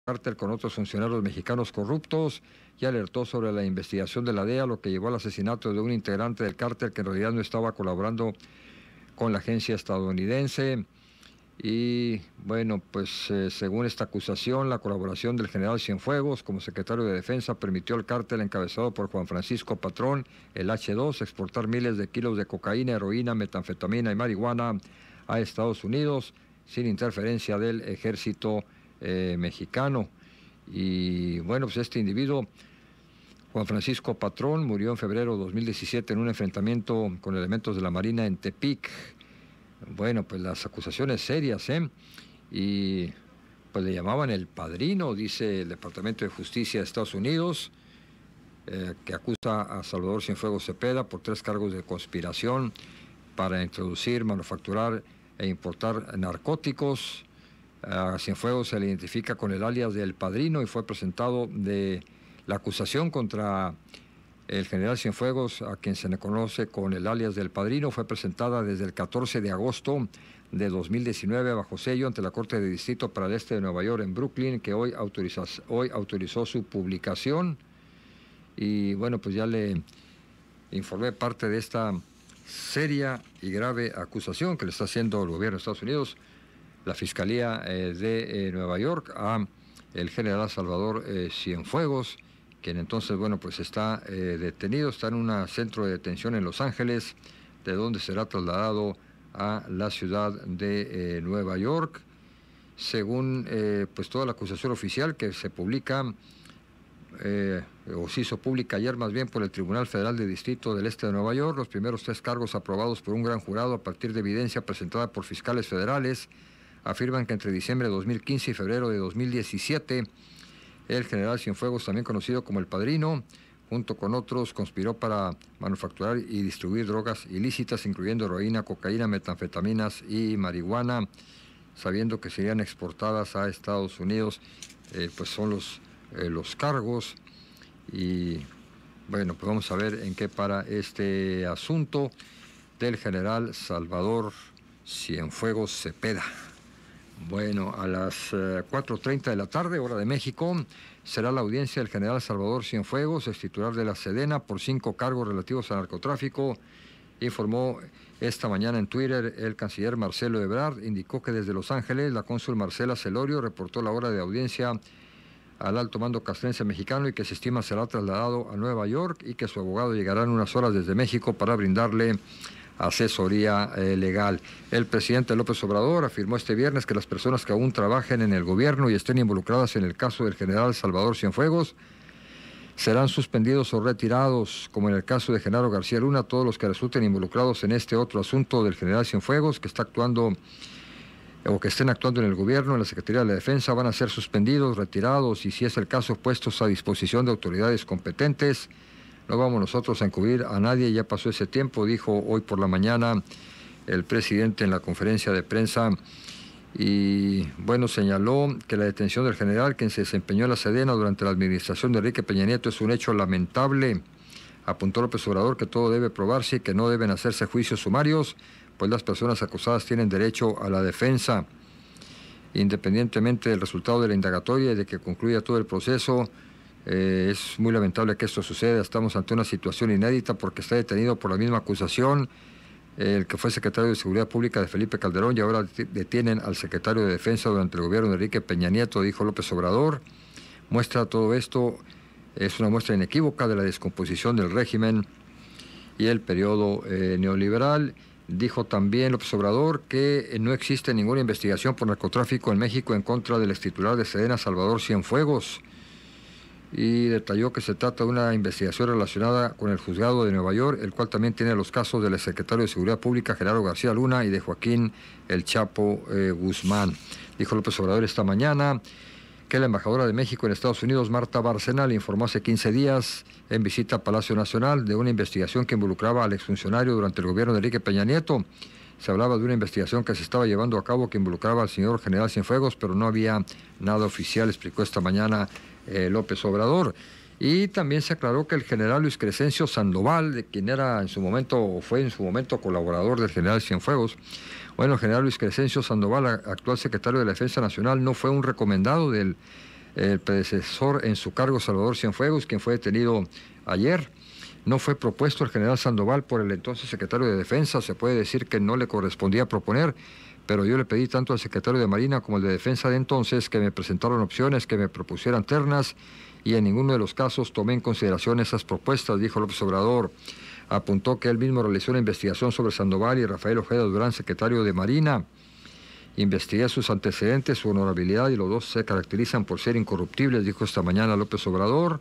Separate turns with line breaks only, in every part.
cártel con otros funcionarios mexicanos corruptos y alertó sobre la investigación de la DEA, lo que llevó al asesinato de un integrante del cártel que en realidad no estaba colaborando con la agencia estadounidense. Y bueno, pues según esta acusación, la colaboración del general Cienfuegos como secretario de Defensa permitió al cártel encabezado por Juan Francisco Patrón, el H2, exportar miles de kilos de cocaína, heroína, metanfetamina y marihuana a Estados Unidos sin interferencia del ejército mexicano. Y bueno, pues este individuo, Juan Francisco Patrón, murió en febrero de 2017 en un enfrentamiento con elementos de la Marina en Tepic. Bueno, pues las acusaciones serias, y pues le llamaban el padrino, dice el Departamento de Justicia de Estados Unidos, que acusa a Salvador Cienfuegos Cepeda por 3 cargos de conspiración para introducir, manufacturar e importar narcóticos. A Cienfuegos se le identifica con el alias del padrino y fue presentado de la acusación contra el general Cienfuegos, a quien se le conoce con el alias del padrino, fue presentada desde el 14 de agosto de 2019 bajo sello ante la Corte de Distrito para el Este de Nueva York en Brooklyn, que hoy autorizó su publicación. Y bueno, pues ya le informé parte de esta seria y grave acusación que le está haciendo el gobierno de Estados Unidos, la Fiscalía de Nueva York, a el general Salvador Cienfuegos, quien entonces, bueno, pues está detenido, está en un centro de detención en Los Ángeles, de donde será trasladado a la ciudad de Nueva York. Según pues toda la acusación oficial que se publica, o se hizo pública ayer más bien por el Tribunal Federal de Distrito del Este de Nueva York, los primeros 3 cargos aprobados por un gran jurado a partir de evidencia presentada por fiscales federales, afirman que entre diciembre de 2015 y febrero de 2017, el general Cienfuegos, también conocido como el Padrino, junto con otros, conspiró para manufacturar y distribuir drogas ilícitas, incluyendo heroína, cocaína, metanfetaminas y marihuana, sabiendo que serían exportadas a Estados Unidos. Pues son los cargos. Y bueno, pues vamos a ver en qué para este asunto del general Salvador Cienfuegos Cepeda. Bueno, a las 4:30 de la tarde, hora de México, será la audiencia del general Salvador Cienfuegos, ex titular de la Sedena, por 5 cargos relativos a narcotráfico. Informó esta mañana en Twitter el canciller Marcelo Ebrard. Indicó que desde Los Ángeles la cónsul Marcela Celorio reportó la hora de audiencia al alto mando castrense mexicano y que se estima será trasladado a Nueva York y que su abogado llegará en unas horas desde México para brindarle asesoría legal. El presidente López Obrador afirmó este viernes que las personas que aún trabajen en el gobierno y estén involucradas en el caso del general Salvador Cienfuegos serán suspendidos o retirados, como en el caso de Genaro García Luna. Todos los que resulten involucrados en este otro asunto del general Cienfuegos, que está actuando o que estén actuando en el gobierno, en la Secretaría de la Defensa, van a ser suspendidos, retirados y, si es el caso, puestos a disposición de autoridades competentes. No vamos nosotros a encubrir a nadie, ya pasó ese tiempo, dijo hoy por la mañana el presidente en la conferencia de prensa. Y bueno, señaló que la detención del general, quien se desempeñó en la Sedena durante la administración de Enrique Peña Nieto, es un hecho lamentable. Apuntó López Obrador que todo debe probarse y que no deben hacerse juicios sumarios, pues las personas acusadas tienen derecho a la defensa. Independientemente del resultado de la indagatoria y de que concluya todo el proceso, es muy lamentable que esto suceda. Estamos ante una situación inédita porque está detenido por la misma acusación el que fue secretario de Seguridad Pública de Felipe Calderón, y ahora detienen al secretario de Defensa durante el gobierno de Enrique Peña Nieto, dijo López Obrador. Muestra todo esto, es una muestra inequívoca de la descomposición del régimen y el periodo neoliberal. Dijo también López Obrador que no existe ninguna investigación por narcotráfico en México en contra del extitular de Sedena, Salvador Cienfuegos, y detalló que se trata de una investigación relacionada con el juzgado de Nueva York, el cual también tiene los casos del secretario de Seguridad Pública, Genaro García Luna, y de Joaquín El Chapo Guzmán. Dijo López Obrador esta mañana que la embajadora de México en Estados Unidos, Marta Bárcena, informó hace 15 días en visita a Palacio Nacional de una investigación que involucraba al exfuncionario durante el gobierno de Enrique Peña Nieto. Se hablaba de una investigación que se estaba llevando a cabo que involucraba al señor general Cienfuegos, pero no había nada oficial, explicó esta mañana López Obrador. Y también se aclaró que el general Luis Crescencio Sandoval, de quien era en su momento, o fue en su momento colaborador del general Cienfuegos, bueno, el general Luis Crescencio Sandoval, actual secretario de la Defensa Nacional, no fue un recomendado del el predecesor en su cargo, Salvador Cienfuegos, quien fue detenido ayer. No fue propuesto el general Sandoval por el entonces secretario de Defensa. Se puede decir que no le correspondía proponer, pero yo le pedí tanto al secretario de Marina como al de Defensa de entonces que me presentaron opciones, que me propusieran ternas, y en ninguno de los casos tomé en consideración esas propuestas, dijo López Obrador. Apuntó que él mismo realizó una investigación sobre Sandoval y Rafael Ojeda Durán, secretario de Marina. Investigué sus antecedentes, su honorabilidad, y los dos se caracterizan por ser incorruptibles, dijo esta mañana López Obrador.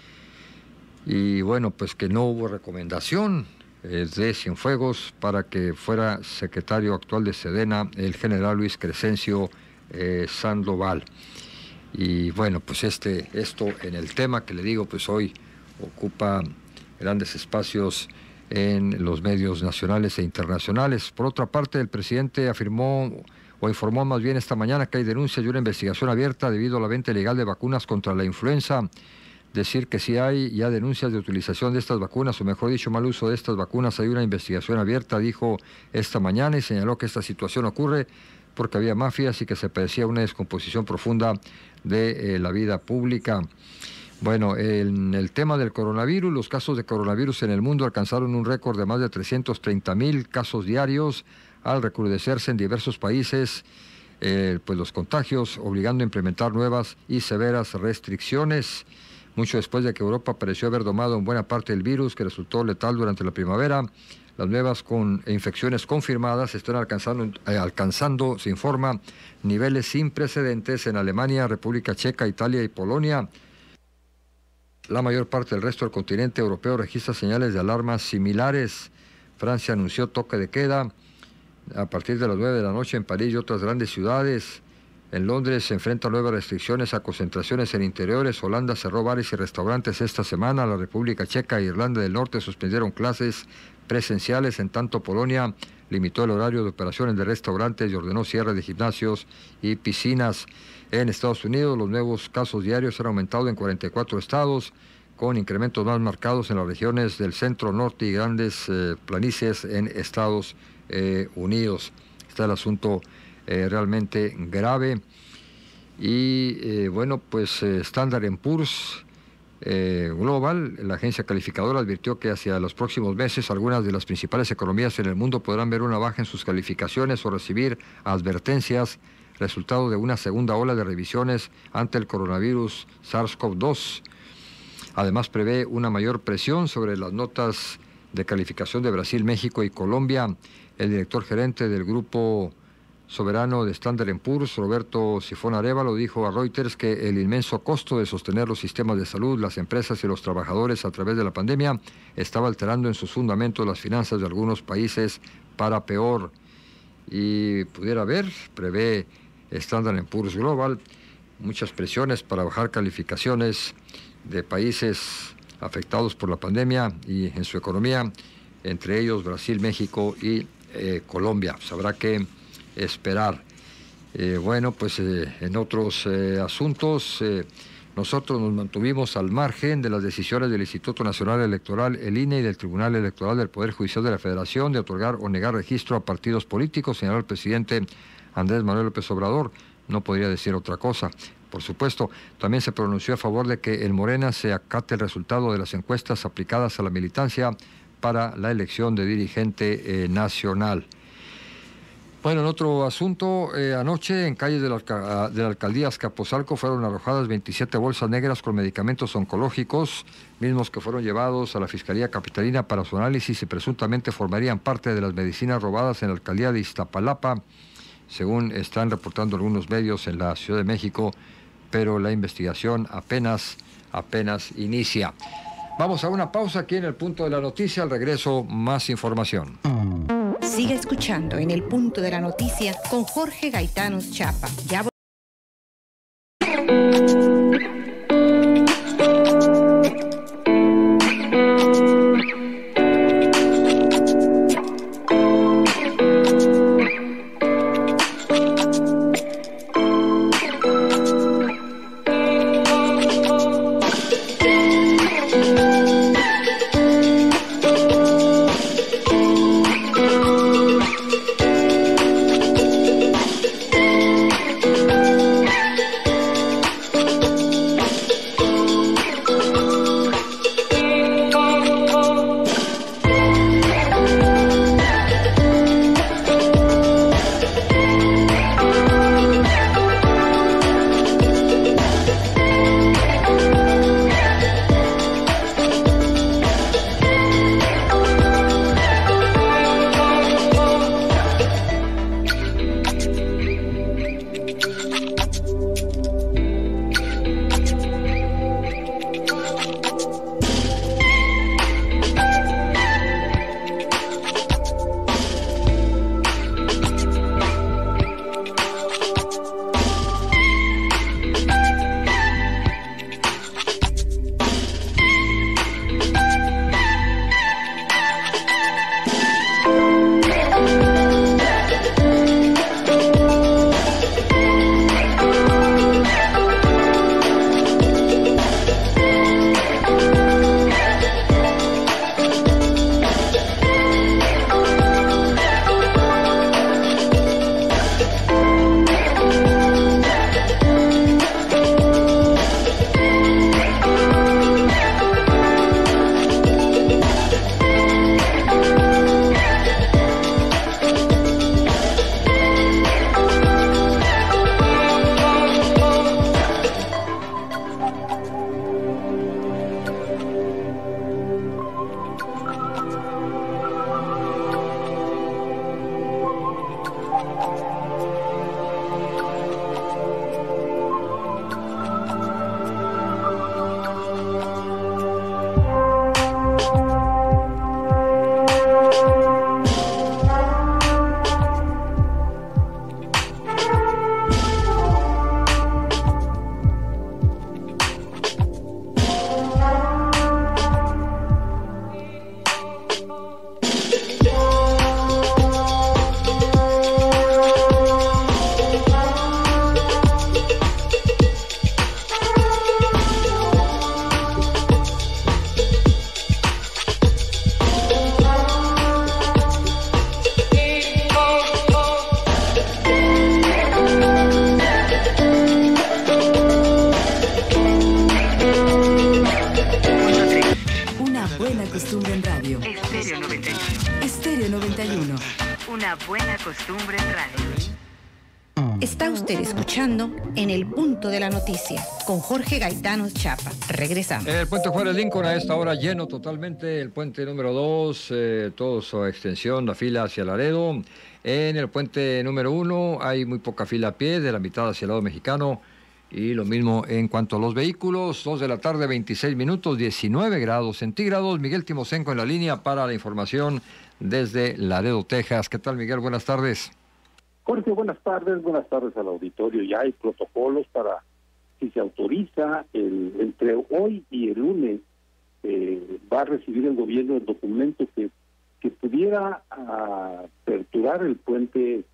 Y bueno, pues que no hubo recomendación de Cienfuegos para que fuera secretario actual de Sedena el general Luis Crescencio Sandoval. Y bueno, pues esto en el tema que le digo, pues hoy ocupa grandes espacios en los medios nacionales e internacionales. Por otra parte, el presidente afirmó, o informó más bien esta mañana, que hay denuncias y una investigación abierta debido a la venta ilegal de vacunas contra la influenza. Decir que sí hay ya denuncias de utilización de estas vacunas, o mejor dicho, mal uso de estas vacunas. Hay una investigación abierta, dijo esta mañana, y señaló que esta situación ocurre porque había mafias y que se padecía una descomposición profunda de la vida pública. Bueno, en el tema del coronavirus, los casos de coronavirus en el mundo alcanzaron un récord de más de 330,000 casos diarios, al recrudecerse en diversos países pues los contagios, obligando a implementar nuevas y severas restricciones. Mucho después de que Europa pareció haber domado en buena parte el virus, que resultó letal durante la primavera, las nuevas infecciones confirmadas están alcanzando, se informa, niveles sin precedentes en Alemania, República Checa, Italia y Polonia. La mayor parte del resto del continente europeo registra señales de alarma similares. Francia anunció toque de queda a partir de las 9 de la noche en París y otras grandes ciudades. En Londres se enfrentan nuevas restricciones a concentraciones en interiores. Holanda cerró bares y restaurantes esta semana. La República Checa e Irlanda del Norte suspendieron clases presenciales. En tanto, Polonia limitó el horario de operaciones de restaurantes y ordenó cierre de gimnasios y piscinas. En Estados Unidos, los nuevos casos diarios han aumentado en 44 estados, con incrementos más marcados en las regiones del centro, norte y grandes planicies en Estados Unidos. Está el asunto realmente grave. Y bueno, pues Standard & Poor's Global, la agencia calificadora, advirtió que hacia los próximos meses algunas de las principales economías en el mundo podrán ver una baja en sus calificaciones o recibir advertencias, resultado de una segunda ola de revisiones ante el coronavirus SARS-CoV-2. Además, prevé una mayor presión sobre las notas de calificación de Brasil, México y Colombia. El director gerente del grupo soberano de Standard & Poor's, Roberto Sifón Arévalo, dijo a Reuters que el inmenso costo de sostener los sistemas de salud, las empresas y los trabajadores a través de la pandemia estaba alterando en sus fundamentos las finanzas de algunos países para peor. Y pudiera haber, prevé Standard & Poor's Global, muchas presiones para bajar calificaciones de países afectados por la pandemia y en su economía, entre ellos Brasil, México y Colombia. Pues habrá que esperar. Bueno, pues en otros asuntos, nosotros nos mantuvimos al margen de las decisiones del Instituto Nacional Electoral, el INE, y del Tribunal Electoral del Poder Judicial de la Federación de otorgar o negar registro a partidos políticos, señaló el presidente Andrés Manuel López Obrador. No podría decir otra cosa. Por supuesto, también se pronunció a favor de que en Morena se acate el resultado de las encuestas aplicadas a la militancia para la elección de dirigente nacional. Bueno, en otro asunto, anoche en calles de la alcaldía Azcapotzalco fueron arrojadas 27 bolsas negras con medicamentos oncológicos, mismos que fueron llevados a la Fiscalía Capitalina para su análisis y presuntamente formarían parte de las medicinas robadas en la alcaldía de Iztapalapa, según están reportando algunos medios en la Ciudad de México, pero la investigación apenas inicia. Vamos a una pausa aquí en el Punto de la Noticia. Al regreso, más información.
Sigue escuchando en el Punto de la Noticia con Jorge Gaitanos Chapa. Ya
Una buena costumbre en radio.
Está usted escuchando En el Punto de la Noticia con Jorge Gaitano Chapa. Regresamos.
El puente Juárez Lincoln a esta hora lleno totalmente. El puente número 2, toda su extensión, la fila hacia Laredo. En el puente número 1 hay muy poca fila a pie, de la mitad hacia el lado mexicano. Y lo mismo en cuanto a los vehículos. 2 de la tarde, 26 minutos, 19 grados centígrados. Miguel Timocenco en la línea para la información desde Laredo, Texas. ¿Qué tal, Miguel? Buenas tardes.
Jorge, buenas tardes al auditorio. Ya hay protocolos para, si se autoriza, entre hoy y el lunes, va a recibir el gobierno el documento que pudiera aperturar el puente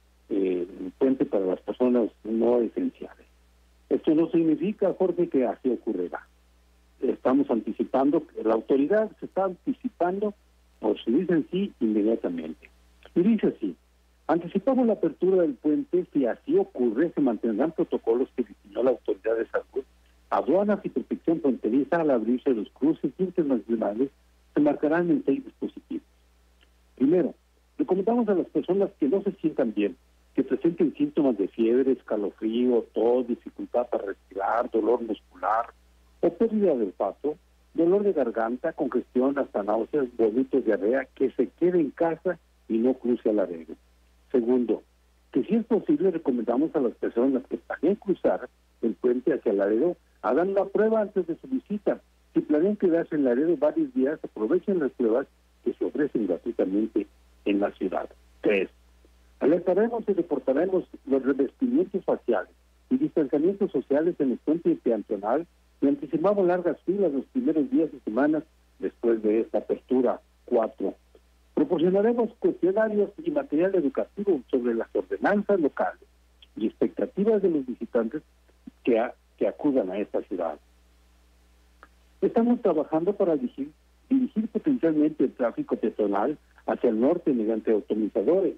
para las personas no esenciales. Esto no significa, Jorge, que así ocurrirá. Estamos anticipando, la autoridad se está anticipando, o se dicen sí inmediatamente. Y dice así: anticipamos la apertura del puente. Si así ocurre, se mantendrán protocolos que diseñó la Autoridad de Salud. Aduanas y protección fronteriza. Al abrirse los cruces internacionales, se marcarán en 6 dispositivos. Primero, recomendamos a las personas que no se sientan bien, que presenten síntomas de fiebre, escalofrío, tos, dificultad para respirar, dolor muscular o pérdida del olfato, dolor de garganta, congestión, hasta náuseas, vómitos, diarrea, que se quede en casa y no cruce a Laredo. Segundo, que si es posible, recomendamos a las personas que planeen cruzar el puente hacia Laredo, hagan una prueba antes de su visita. Si planean quedarse en Laredo varios días, aprovechen las pruebas que se ofrecen gratuitamente en la ciudad. 3. Alertaremos y reportaremos los revestimientos faciales y distanciamientos sociales en el puente peatonal y anticipamos largas filas los primeros días y semanas después de esta apertura. 4. Proporcionaremos cuestionarios y material educativo sobre las ordenanzas locales y expectativas de los visitantes que acudan a esta ciudad. Estamos trabajando para dirigir potencialmente el tráfico peatonal hacia el norte mediante automizadores.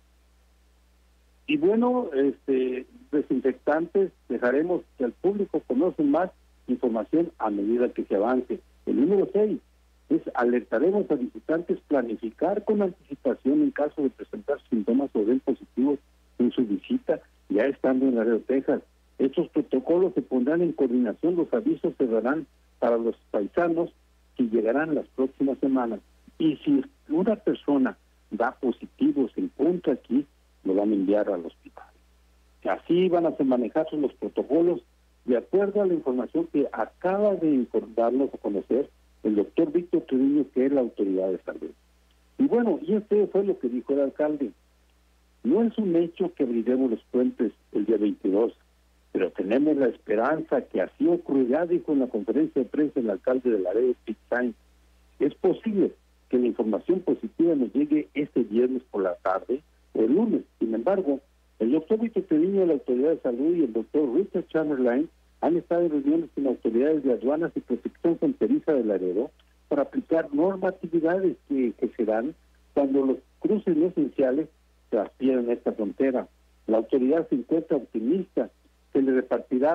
Y bueno, desinfectantes, dejaremos que el público conozca más información a medida que se avance. El número 6 es: alertaremos a visitantes planificar con anticipación en caso de presentar síntomas o den positivos en su visita, ya estando en Laredo, Texas. Estos protocolos se pondrán en coordinación, los avisos se darán para los paisanos que llegarán las próximas semanas. Y si una persona da positivo, se encuentra aquí, lo van a enviar al hospital. Así van a manejarse los protocolos de acuerdo a la información que acaba de darnos a conocer el doctor Víctor Treviño, que es la autoridad de salud. Y bueno, y este fue lo que dijo el alcalde. No es un hecho que abriremos los puentes el día 22, pero tenemos la esperanza que así ocurrirá, dijo en la conferencia de prensa el alcalde de Laredo, Pete Sainz. Es posible que la información positiva nos llegue este viernes por la tarde o el lunes. Sin embargo, el doctor Víctor Treviño de la autoridad de salud y el doctor Richard Chamberlain han estado en reuniones con autoridades de aduanas y protección fronteriza de Laredo para aplicar normatividades que se dan cuando los cruces no esenciales transfieren esta frontera. La autoridad se encuentra optimista. Se le repartirá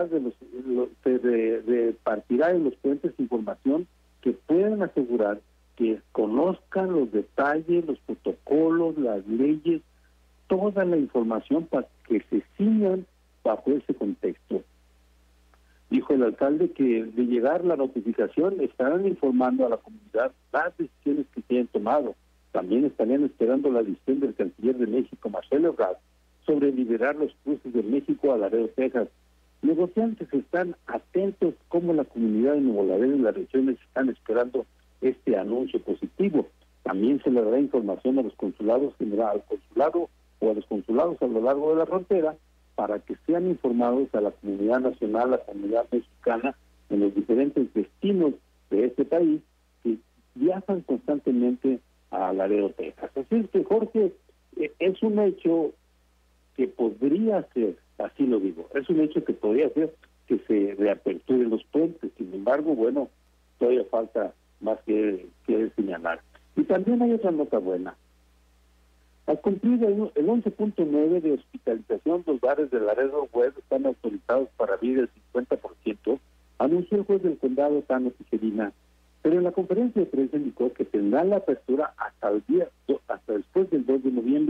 en los puentes información que puedan asegurar que conozcan los detalles, los protocolos, las leyes, toda la información para que se sigan bajo ese contexto. Dijo el alcalde que de llegar la notificación estarán informando a la comunidad las decisiones que se hayan tomado. También estarían esperando la decisión del canciller de México, Marcelo Ebrard, sobre liberar los cruces de México a Laredo, Texas. Negociantes están atentos como la comunidad de Nuevo Laredo y las regiones están esperando este anuncio positivo. También se le dará información a los consulados generales, al consulado o a los consulados a lo largo de la frontera, para que sean informados a la comunidad nacional, a la comunidad mexicana, en los diferentes destinos de este país que viajan constantemente a Laredo, Texas. Así es que, Jorge, es un hecho que podría ser, así lo digo, es un hecho que podría ser que se reaperturen los puentes. Sin embargo, bueno, todavía falta más que señalar. Y también hay otra nota buena. Al cumplir el 11.9 de hospitalización, los bares de Laredo Web están autorizados para abrir el 50%, anunció el juez del condado, Tano Tijerina, pero en la conferencia de prensa indicó que tendrán la apertura hasta después del 2 de noviembre.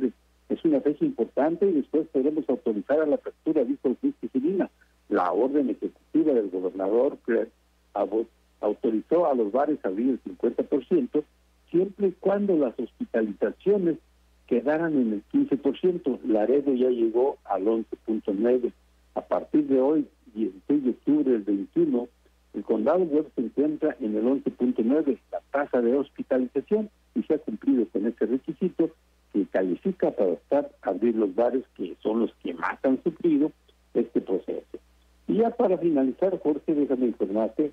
Es una fecha importante y después podremos autorizar a la apertura, dijo el juez Cicilina. La orden ejecutiva del gobernador autorizó a los bares a abrir el 50%, siempre y cuando las hospitalizaciones quedaran en el 15%. Laredo ya llegó al 11.9%. A partir de hoy, 16 de octubre del 21, el condado web se encuentra en el 11.9%, la tasa de hospitalización, y se ha cumplido con ese requisito que califica para abrir los bares, que son los que más han sufrido este proceso. Y ya para finalizar, Jorge, déjame informarte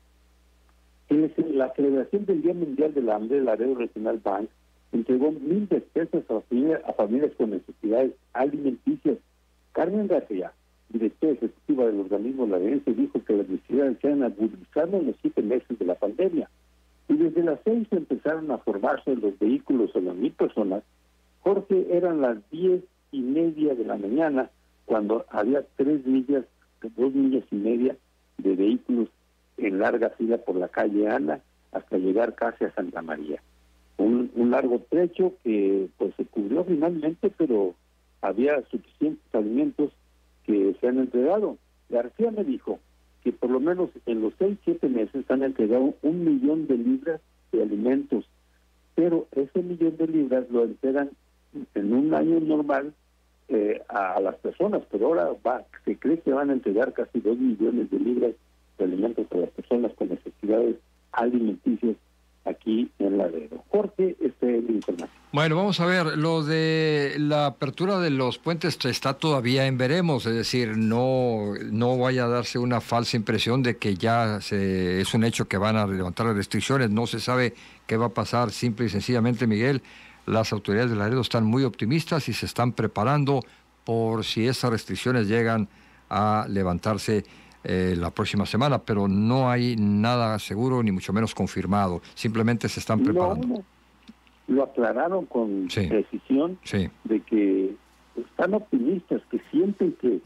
que la celebración del Día Mundial del Hambre, Laredo Regional Bank, entregó 1,000 despensas a familias con necesidades alimenticias. Carmen García, directora ejecutiva del organismo larense, dijo que las necesidades se han agudizado en los 7 meses de la pandemia. Y desde las 6 empezaron a formarse los vehículos a las 1,000 personas. Jorge, eran las 10:30 de la mañana cuando había 2 millas y media de vehículos en larga fila por la calle Ana hasta llegar casi a Santa María. Un largo trecho que pues se cubrió finalmente, pero había suficientes alimentos que se han entregado. García me dijo que por lo menos en los 6-7 meses han entregado 1 millón de libras de alimentos, pero ese 1 millón de libras lo entregan en un año normal a las personas, pero ahora se cree que van a entregar casi 2 millones de libras de alimentos a las personas con necesidades alimenticias aquí en Laredo. Jorge, este es la información.
Bueno, vamos a ver, lo de la apertura de los puentes está todavía en veremos, es decir, no vaya a darse una falsa impresión de que ya es un hecho que van a levantar las restricciones, no se sabe qué va a pasar, simple y sencillamente, Miguel. Las autoridades de Laredo están muy optimistas y se están preparando por si esas restricciones llegan a levantarse la próxima semana, pero no hay nada seguro ni mucho menos confirmado, simplemente se están preparando.
No, lo aclararon con precisión de que están optimistas, que sienten que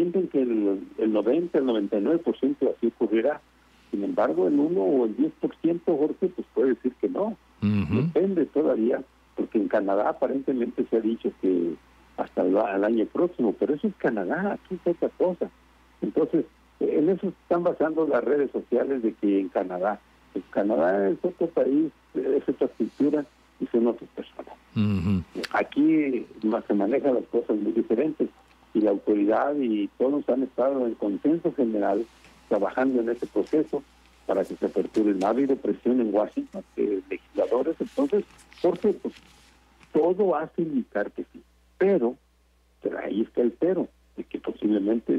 el 90, el 99% así ocurrirá. Sin embargo, el 1 o el 10%, Jorge, pues puede decir que no. Depende todavía, porque en Canadá aparentemente se ha dicho que hasta el año próximo, pero eso es Canadá, aquí es otra cosa. Entonces, en eso están basando las redes sociales de que en Canadá, pues Canadá es otro país, es otra cultura y son otras personas. Aquí se manejan las cosas muy diferentes y la autoridad y todos han estado en consenso general trabajando en ese proceso para que se aperture. No ha habido presión en Washington de legisladores, entonces, Jorge, pues todo hace indicar que sí, pero ahí está el pero, de que posiblemente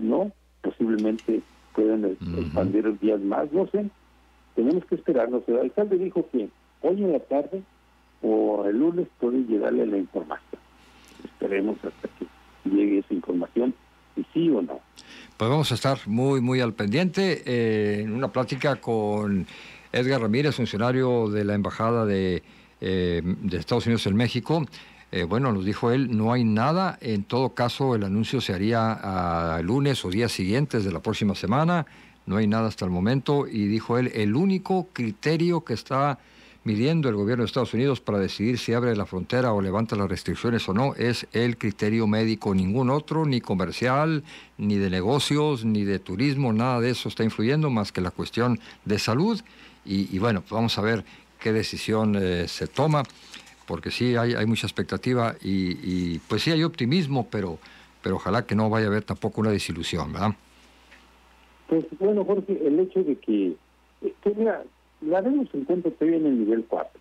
pueden expandir días más, no sé, tenemos que esperarnos. El alcalde dijo que hoy en la tarde o el lunes puede llegarle la información. Esperemos hasta que llegue esa información, y sí o no.
Pues vamos a estar muy al pendiente en una plática con Edgar Ramírez, funcionario de la Embajada de Estados Unidos en México. Bueno, nos dijo él, no hay nada, en todo caso el anuncio se haría a lunes o días siguientes de la próxima semana, no hay nada hasta el momento, y dijo él, el único criterio que está midiendo el gobierno de Estados Unidos para decidir si abre la frontera o levanta las restricciones o no es el criterio médico, ningún otro, ni comercial, ni de negocios, ni de turismo, nada de eso está influyendo más que la cuestión de salud, y bueno, pues vamos a ver qué decisión se toma, porque sí hay mucha expectativa y pues sí hay optimismo, pero ojalá que no vaya a haber tampoco una desilusión, ¿verdad?
Pues bueno, Jorge, el hecho de que mira, Laredo se encuentra todavía en el nivel 4.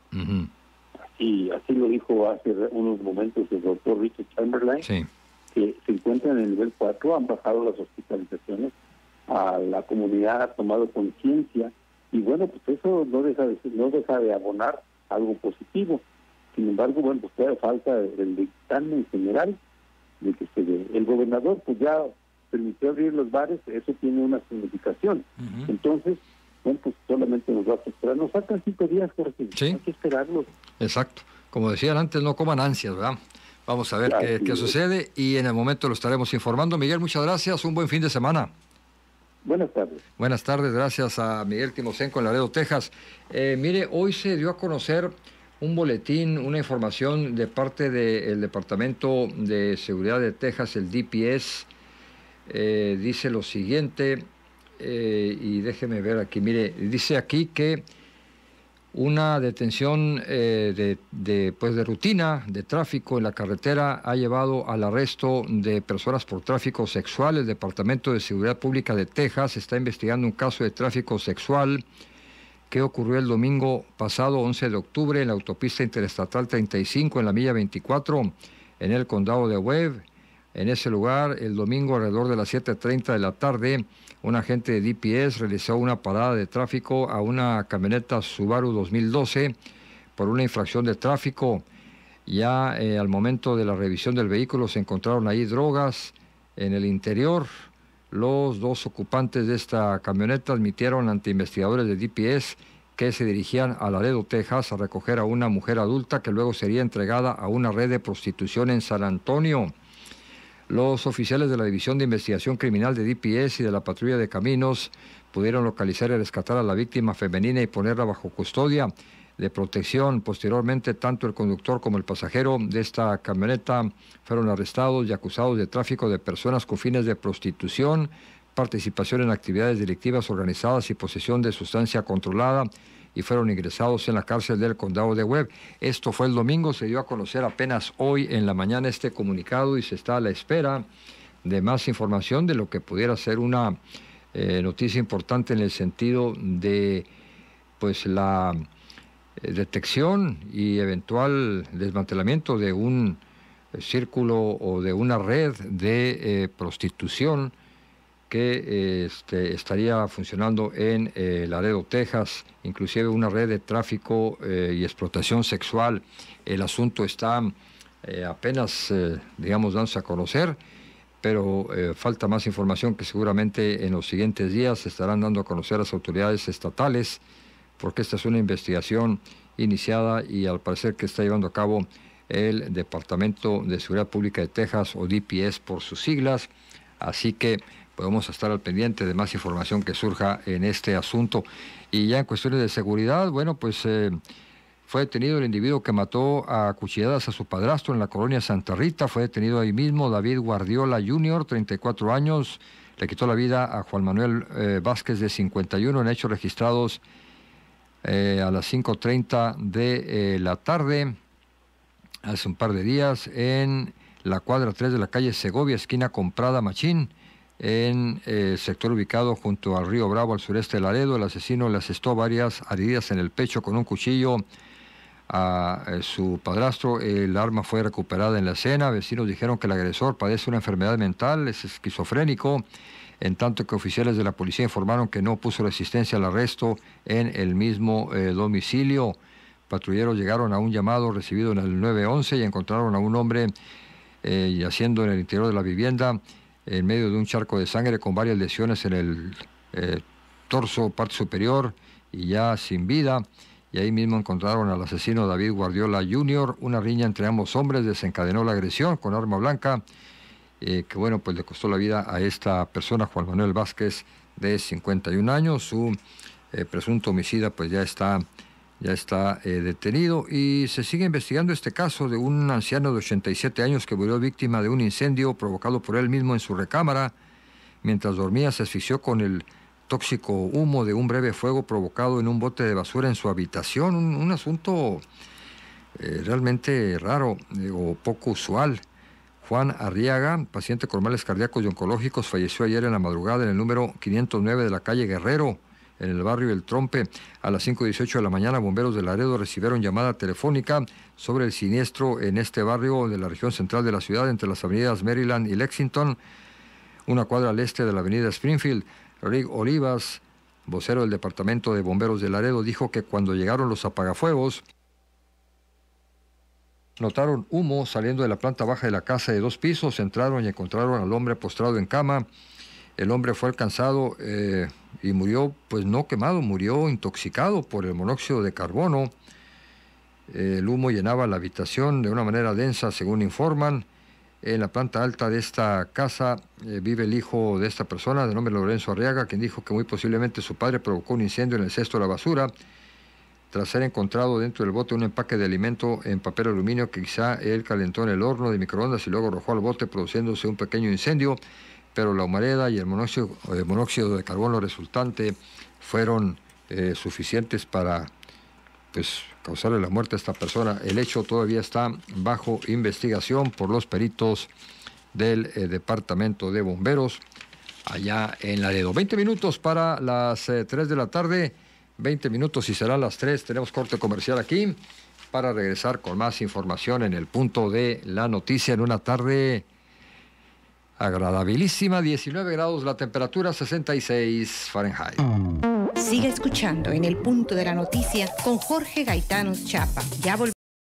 Así lo dijo hace unos momentos el doctor Richard Chamberlain, que se encuentra en el nivel 4, han bajado las hospitalizaciones, a la comunidad ha tomado conciencia, y bueno, pues eso no deja de abonar algo positivo. Sin embargo, bueno, pues todavía falta el dictamen general de que el gobernador pues ya permitió abrir los bares, eso tiene una significación. Entonces, bueno, pues solamente nos va a esperar. Nos faltan 5 días, Jorge. Hay que esperarlos.
Exacto. Como decían antes, no coman ansias, ¿verdad? Vamos a ver qué sucede y en el momento lo estaremos informando. Miguel, muchas gracias. Un buen fin de semana.
Buenas tardes.
Buenas tardes, gracias a Miguel Timosenko en Laredo, Texas. Mire, hoy se dio a conocer un boletín, una información de parte del Departamento de Seguridad de Texas, el DPS, dice lo siguiente, y déjeme ver aquí, mire, dice aquí que una detención de rutina de tráfico en la carretera ha llevado al arresto de personas por tráfico sexual. El Departamento de Seguridad Pública de Texas está investigando un caso de tráfico sexual que ocurrió el domingo pasado, 11 de octubre, en la autopista interestatal 35, en la milla 24, en el condado de Webb. En ese lugar, el domingo, alrededor de las 7:30 de la tarde, un agente de DPS realizó una parada de tráfico a una camioneta Subaru 2012 por una infracción de tráfico. Ya al momento de la revisión del vehículo se encontraron ahí drogas en el interior. Los dos ocupantes de esta camioneta admitieron ante investigadores de DPS que se dirigían a Laredo, Texas, a recoger a una mujer adulta que luego sería entregada a una red de prostitución en San Antonio. Los oficiales de la División de Investigación Criminal de DPS y de la Patrulla de Caminos pudieron localizar y rescatar a la víctima femenina y ponerla bajo custodia de protección. Posteriormente, tanto el conductor como el pasajero de esta camioneta fueron arrestados y acusados de tráfico de personas con fines de prostitución, participación en actividades delictivas organizadas y posesión de sustancia controlada, y fueron ingresados en la cárcel del condado de Webb. Esto fue el domingo, se dio a conocer apenas hoy en la mañana este comunicado y se está a la espera de más información de lo que pudiera ser una noticia importante en el sentido de pues la detección y eventual desmantelamiento de un círculo o de una red de prostitución que estaría funcionando en Laredo, Texas, inclusive una red de tráfico y explotación sexual. El asunto está apenas, digamos, dándose a conocer, pero falta más información que seguramente en los siguientes días se estarán dando a conocer a las autoridades estatales, porque esta es una investigación iniciada y al parecer que está llevando a cabo el Departamento de Seguridad Pública de Texas, o DPS por sus siglas, así que podemos estar al pendiente de más información que surja en este asunto. Y ya en cuestiones de seguridad, bueno, pues fue detenido el individuo que mató a cuchilladas a su padrastro en la colonia Santa Rita. Fue detenido ahí mismo David Guardiola Jr., 34 años. Le quitó la vida a Juan Manuel Vázquez, de 51, en hechos registrados a las 5:30 de la tarde, hace un par de días, en la cuadra 3 de la calle Segovia, esquina con Prada Machín, en el sector ubicado junto al río Bravo, al sureste de Laredo. El asesino le asestó varias heridas en el pecho con un cuchillo a su padrastro. El arma fue recuperada en la escena. Vecinos dijeron que el agresor padece una enfermedad mental, es esquizofrénico, en tanto que oficiales de la policía informaron que no puso resistencia al arresto en el mismo domicilio. Patrulleros llegaron a un llamado recibido en el 911 y encontraron a un hombre yaciendo en el interior de la vivienda, en medio de un charco de sangre, con varias lesiones en el torso, parte superior, y ya sin vida. Y ahí mismo encontraron al asesino David Guardiola Jr. Una riña entre ambos hombres desencadenó la agresión con arma blanca, que bueno, pues le costó la vida a esta persona, Juan Manuel Vázquez, de 51 años. Su presunto homicida pues ya está detenido, y se sigue investigando este caso de un anciano de 87 años que murió víctima de un incendio provocado por él mismo en su recámara. Mientras dormía se asfixió con el tóxico humo de un breve fuego provocado en un bote de basura en su habitación. Un asunto realmente raro o poco usual. Juan Arriaga, paciente con males cardíacos y oncológicos, falleció ayer en la madrugada en el número 509 de la calle Guerrero, en el barrio El Trompe. A las 5:18 de la mañana, bomberos de Laredo recibieron llamada telefónica sobre el siniestro en este barrio de la región central de la ciudad, entre las avenidas Maryland y Lexington, una cuadra al este de la avenida Springfield. Rick Olivas, vocero del Departamento de Bomberos de Laredo, dijo que cuando llegaron los apagafuegos, notaron humo saliendo de la planta baja de la casa de 2 pisos, entraron y encontraron al hombre postrado en cama. El hombre fue alcanzado y murió, pues no quemado, murió intoxicado por el monóxido de carbono. El humo llenaba la habitación de una manera densa, según informan. En la planta alta de esta casa vive el hijo de esta persona, de nombre Lorenzo Arriaga, quien dijo que muy posiblemente su padre provocó un incendio en el cesto de la basura. tras ser encontrado dentro del bote un empaque de alimento en papel aluminio que quizá él calentó en el horno de microondas y luego arrojó al bote, produciéndose un pequeño incendio, pero la humareda y el monóxido de carbono resultante fueron suficientes para pues causarle la muerte a esta persona. El hecho todavía está bajo investigación por los peritos del Departamento de Bomberos allá en Laredo. 20 minutos para las 3 de la tarde, 20 minutos y serán las 3. Tenemos corte comercial aquí para regresar con más información en el punto de la noticia en una tarde agradabilísima, 19 grados la temperatura, 66 Fahrenheit.
Siga escuchando en el punto de la noticia con Jorge Gaitanos Chapa. Ya volvemos.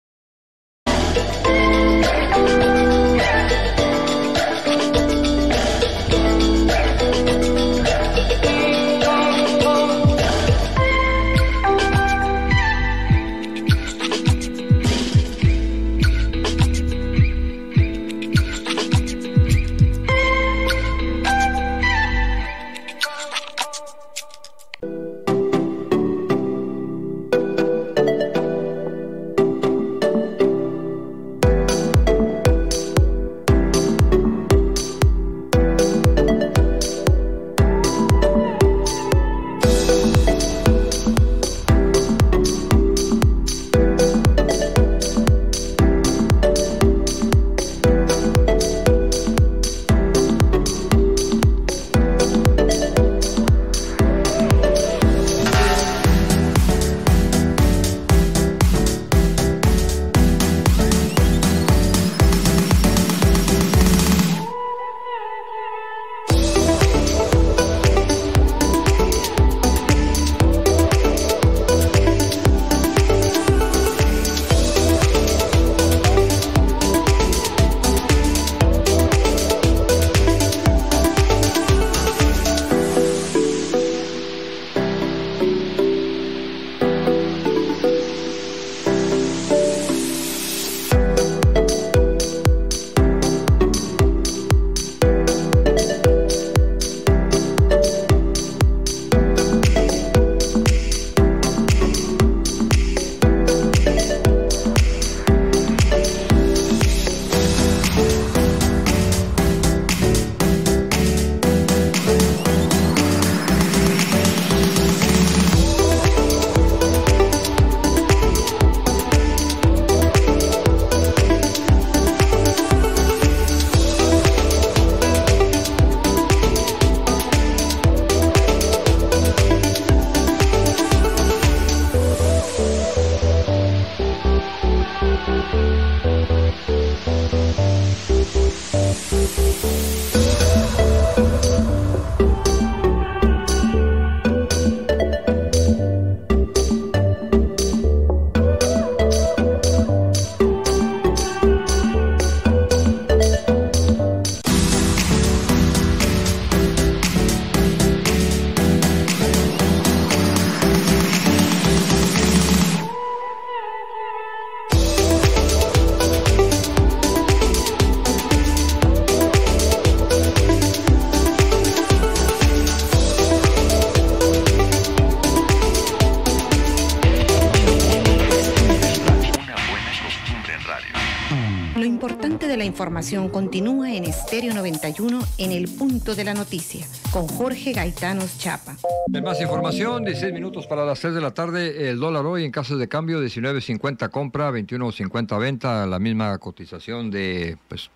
Información continúa en Estéreo 91 en el punto de la noticia con Jorge Gaitanos Chapa.
De más información, 16 minutos para las 3 de la tarde. El dólar hoy en casos de cambio 19.50 compra, 21.50 venta, la misma cotización de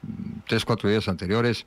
3-4 días anteriores.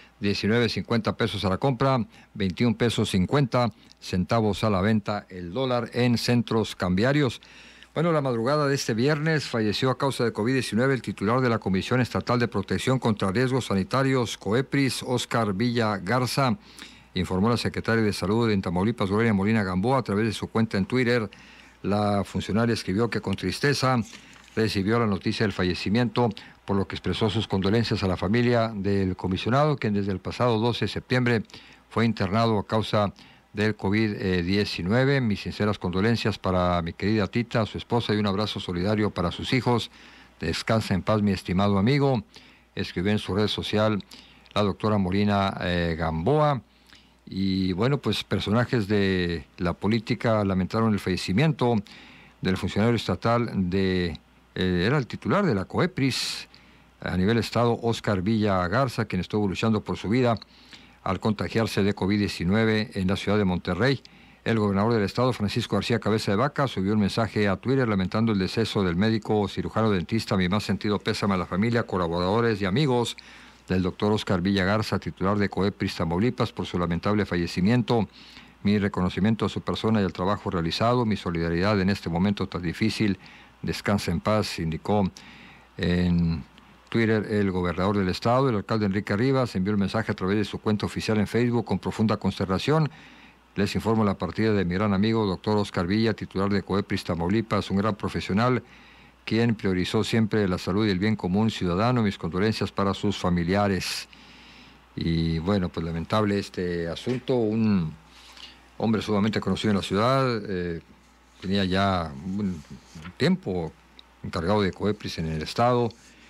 19.50 pesos a la compra, 21 pesos 50 centavos a la venta el dólar en centros cambiarios. Bueno, la madrugada de este viernes falleció a causa de COVID-19 el titular de la Comisión Estatal de Protección contra Riesgos Sanitarios, COEPRIS, Óscar Villa Garza, informó la secretaria de Salud en Tamaulipas, Gloria Molina Gamboa, a través de su cuenta en Twitter. La funcionaria escribió que con tristeza recibió la noticia del fallecimiento, por lo que expresó sus condolencias a la familia del comisionado, quien desde el pasado 12 de septiembre fue internado a causa del COVID-19. Mis sinceras condolencias para mi querida Tita, su esposa, y un abrazo solidario para sus hijos. Descansa en paz, mi estimado amigo. Escribió en su red social la doctora Molina Gamboa. Y bueno, pues personajes de la política lamentaron el fallecimiento del funcionario estatal era el titular de la COEPRIS a nivel estado, Óscar Villa Garza, quien estuvo luchando por su vida al contagiarse de COVID-19 en la ciudad de Monterrey. El gobernador del estado, Francisco García Cabeza de Vaca, subió un mensaje a Twitter lamentando el deceso del médico cirujano dentista. Mi más sentido pésame a la familia, colaboradores y amigos del doctor Óscar Villa Garza, titular de COEPRIS Tamaulipas, por su lamentable fallecimiento. Mi reconocimiento a su persona y al trabajo realizado, mi solidaridad en este momento tan difícil. Descansa en paz, indicó en Twitter el gobernador del estado. El alcalde Enrique Rivas envió el mensaje a través de su cuenta oficial en Facebook con profunda consternación. Les informo la partida de mi gran amigo, doctor Óscar Villa, titular de COEPRIS Tamaulipas, un gran profesional, quien priorizó siempre la salud y el bien común ciudadano. Mis condolencias para sus familiares. Y bueno, pues lamentable este asunto. Un hombre sumamente conocido en la ciudad, tenía ya un tiempo encargado de COEPRIS en el estado,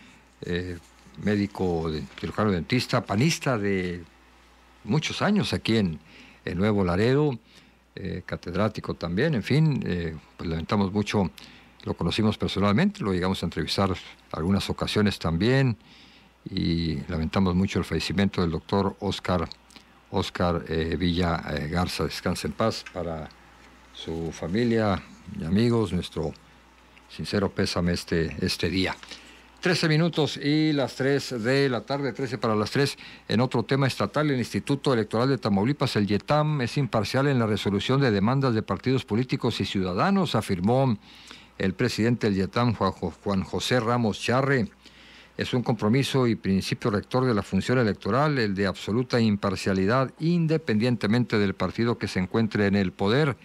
médico, cirujano dentista, panista de muchos años aquí en Nuevo Laredo, catedrático también, en fin, pues lamentamos mucho, lo conocimos personalmente, lo llegamos a entrevistar algunas ocasiones también, y lamentamos mucho el fallecimiento del doctor Óscar Villa Garza. Descanse en paz para su familia y amigos, nuestro sincero pésame este día. 13 minutos y las 3 de la tarde, 13 para las 3. En otro tema estatal, el Instituto Electoral de Tamaulipas, el IETAM, es imparcial en la resolución de demandas de partidos políticos y ciudadanos, afirmó el presidente del IETAM, Juan José Ramos Charre. Es un compromiso y principio rector de la función electoral, el de absoluta imparcialidad, independientemente del partido que se encuentre en el poder.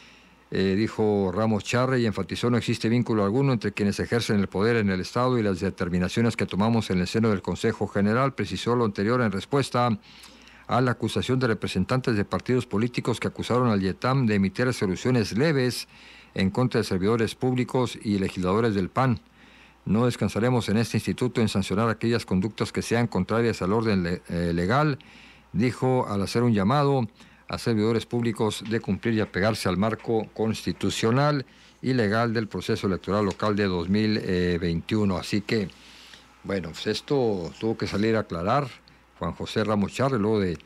Dijo Ramos Charre, y enfatizó: no existe vínculo alguno entre quienes ejercen el poder en el Estado y las determinaciones que tomamos en el seno del Consejo General. Precisó lo anterior en respuesta a la acusación de representantes de partidos políticos que acusaron al IETAM de emitir resoluciones leves en contra de servidores públicos y legisladores del PAN. No descansaremos en este instituto en sancionar aquellas conductas que sean contrarias al orden legal, dijo, al hacer un llamado a servidores públicos de cumplir y apegarse al marco constitucional y legal del proceso electoral local de 2021. Así que, bueno, pues esto tuvo que salir a aclarar Juan José Ramos Charre, luego de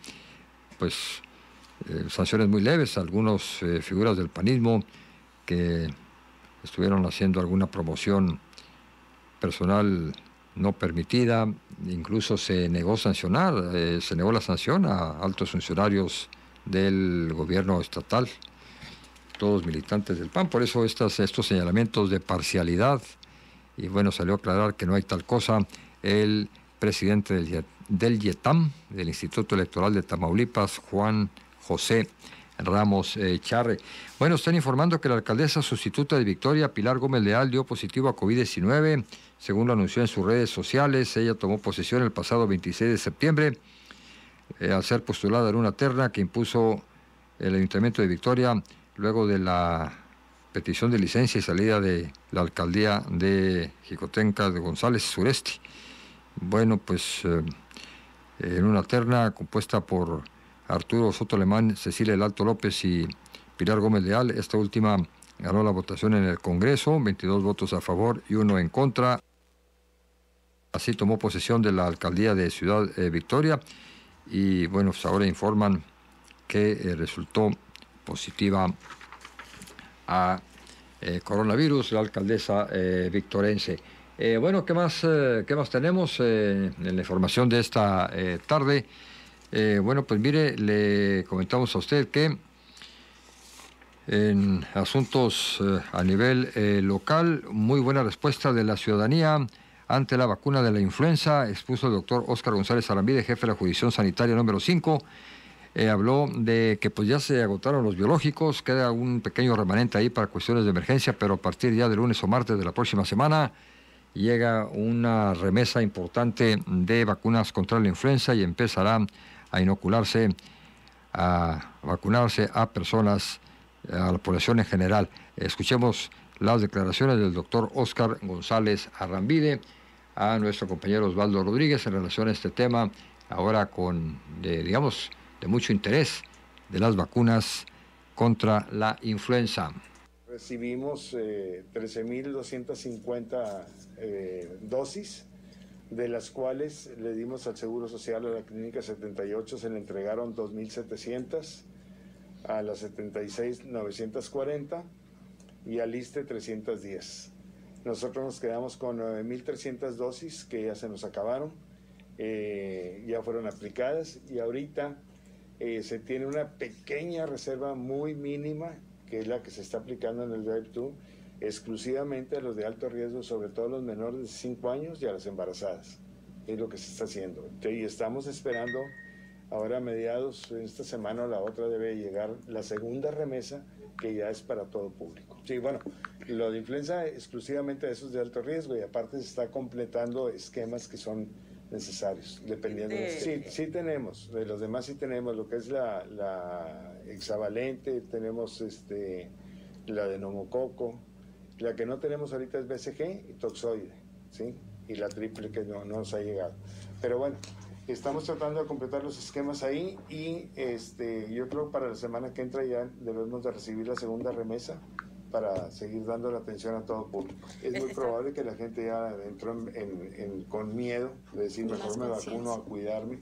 sanciones muy leves a algunas figuras del panismo que estuvieron haciendo alguna promoción personal no permitida. Incluso se negó la sanción a altos funcionarios del gobierno estatal, todos militantes del PAN. Por eso estos señalamientos de parcialidad, y bueno, salió a aclarar que no hay tal cosa el presidente del IETAM, del Instituto Electoral de Tamaulipas, Juan José Ramos Charre. Bueno, están informando que la alcaldesa sustituta de Victoria, Pilar Gómez Leal, dio positivo a COVID-19, según lo anunció en sus redes sociales. Ella tomó posesión el pasado 26 de septiembre, al ser postulada en una terna que impuso el Ayuntamiento de Victoria luego de la petición de licencia y salida de la alcaldía de Jicotenca de González Sureste. Bueno, pues en una terna compuesta por Arturo Soto Alemán, Cecilia El Alto López y Pilar Gómez Leal, esta última ganó la votación en el Congreso, 22 votos a favor y 1 en contra. Así tomó posesión de la alcaldía de Ciudad Victoria. Y bueno, pues ahora informan que resultó positiva a coronavirus la alcaldesa victorense. Bueno, ¿qué más tenemos en la información de esta tarde? Bueno, pues mire, le comentamos a usted que en asuntos a nivel local, muy buena respuesta de la ciudadanía ante la vacuna de la influenza, expuso el doctor Óscar González Arambide, jefe de la Jurisdicción Sanitaria número 5. Habló de que pues ya se agotaron los biológicos, queda un pequeño remanente ahí para cuestiones de emergencia, pero a partir ya de lunes o martes de la próxima semana llega una remesa importante de vacunas contra la influenza y empezará a vacunarse a personas, a la población en general. Escuchemos las declaraciones del doctor Óscar González Arambide a nuestro compañero Osvaldo Rodríguez en relación a este tema, ahora de mucho interés, de las vacunas contra la influenza.
recibimos 13.250 dosis, de las cuales le dimos al Seguro Social a la Clínica 78, se le entregaron 2.700, a la 76, 940 y al ISSSTE 310. Nosotros nos quedamos con 9.300 dosis que ya se nos acabaron, ya fueron aplicadas, y ahorita se tiene una pequeña reserva muy mínima, que es la que se está aplicando en el drive-thru, exclusivamente a los de alto riesgo, sobre todo a los menores de 5 años y a las embarazadas. Es lo que se está haciendo. Y estamos esperando, ahora a mediados de esta semana o la otra debe llegar la segunda remesa, que ya es para todo público. Sí, bueno, lo de influenza exclusivamente a esos de alto riesgo, y aparte se está completando esquemas que son necesarios, dependiendo de... Sí tenemos, de los demás sí tenemos, lo que es la hexavalente, tenemos la de neumococo, la que no tenemos ahorita es BCG y toxoide, ¿sí? Y la triple que no nos ha llegado. Pero bueno, estamos tratando de completar los esquemas ahí, y yo creo que para la semana que entra ya debemos de recibir la segunda remesa para seguir dando la atención a todo público. Es muy probable que la gente ya entró con miedo de decir mejor me vacuno a cuidarme,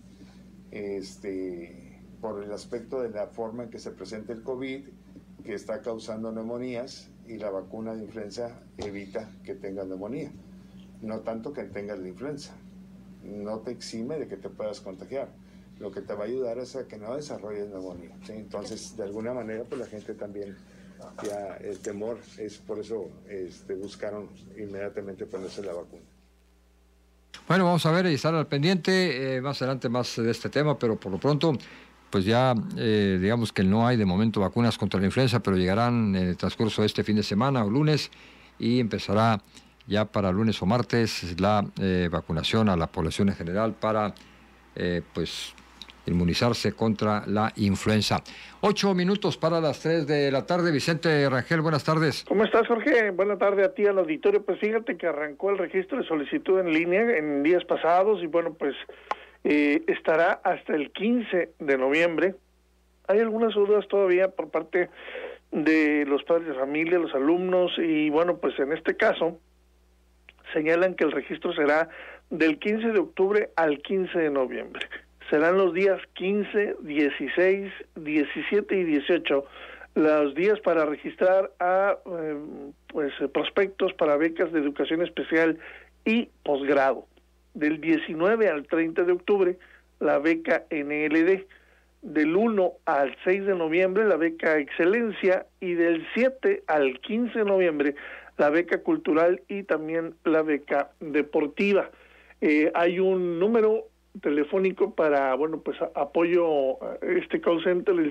por el aspecto de la forma en que se presenta el COVID, que está causando neumonías, y la vacuna de influenza evita que tengas neumonía, no tanto que tengas la influenza. No te exime de que te puedas contagiar. Lo que te va a ayudar es a que no desarrolles neumonía, ¿sí? Entonces, de alguna manera, pues la gente también, ya el temor es por eso buscaron inmediatamente ponerse la vacuna.
Bueno, vamos a ver y estar al pendiente más adelante más de este tema, pero por lo pronto, pues ya digamos que no hay de momento vacunas contra la influenza, pero llegarán en el transcurso de este fin de semana o lunes, y empezará ya para lunes o martes la vacunación a la población en general para pues inmunizarse contra la influenza. 8 minutos para las 3 de la tarde. Vicente Rangel, buenas tardes.
¿Cómo estás, Jorge? Buenas tardes a ti, al auditorio. Pues fíjate que arrancó el registro de solicitud en línea en días pasados, y bueno, pues estará hasta el 15 de noviembre. Hay algunas dudas todavía por parte de los padres de familia, los alumnos, y bueno, pues en este caso señalan que el registro será del 15 de octubre al 15 de noviembre. Serán los días 15, 16, 17 y 18 los días para registrar a prospectos para becas de educación especial y posgrado. Del 19 al 30 de octubre, la beca NLD. Del 1 al 6 de noviembre, la beca Excelencia, y del 7 al 15 de noviembre, la beca cultural y también la beca deportiva. Hay un número telefónico para, bueno, pues apoyo a este call center, el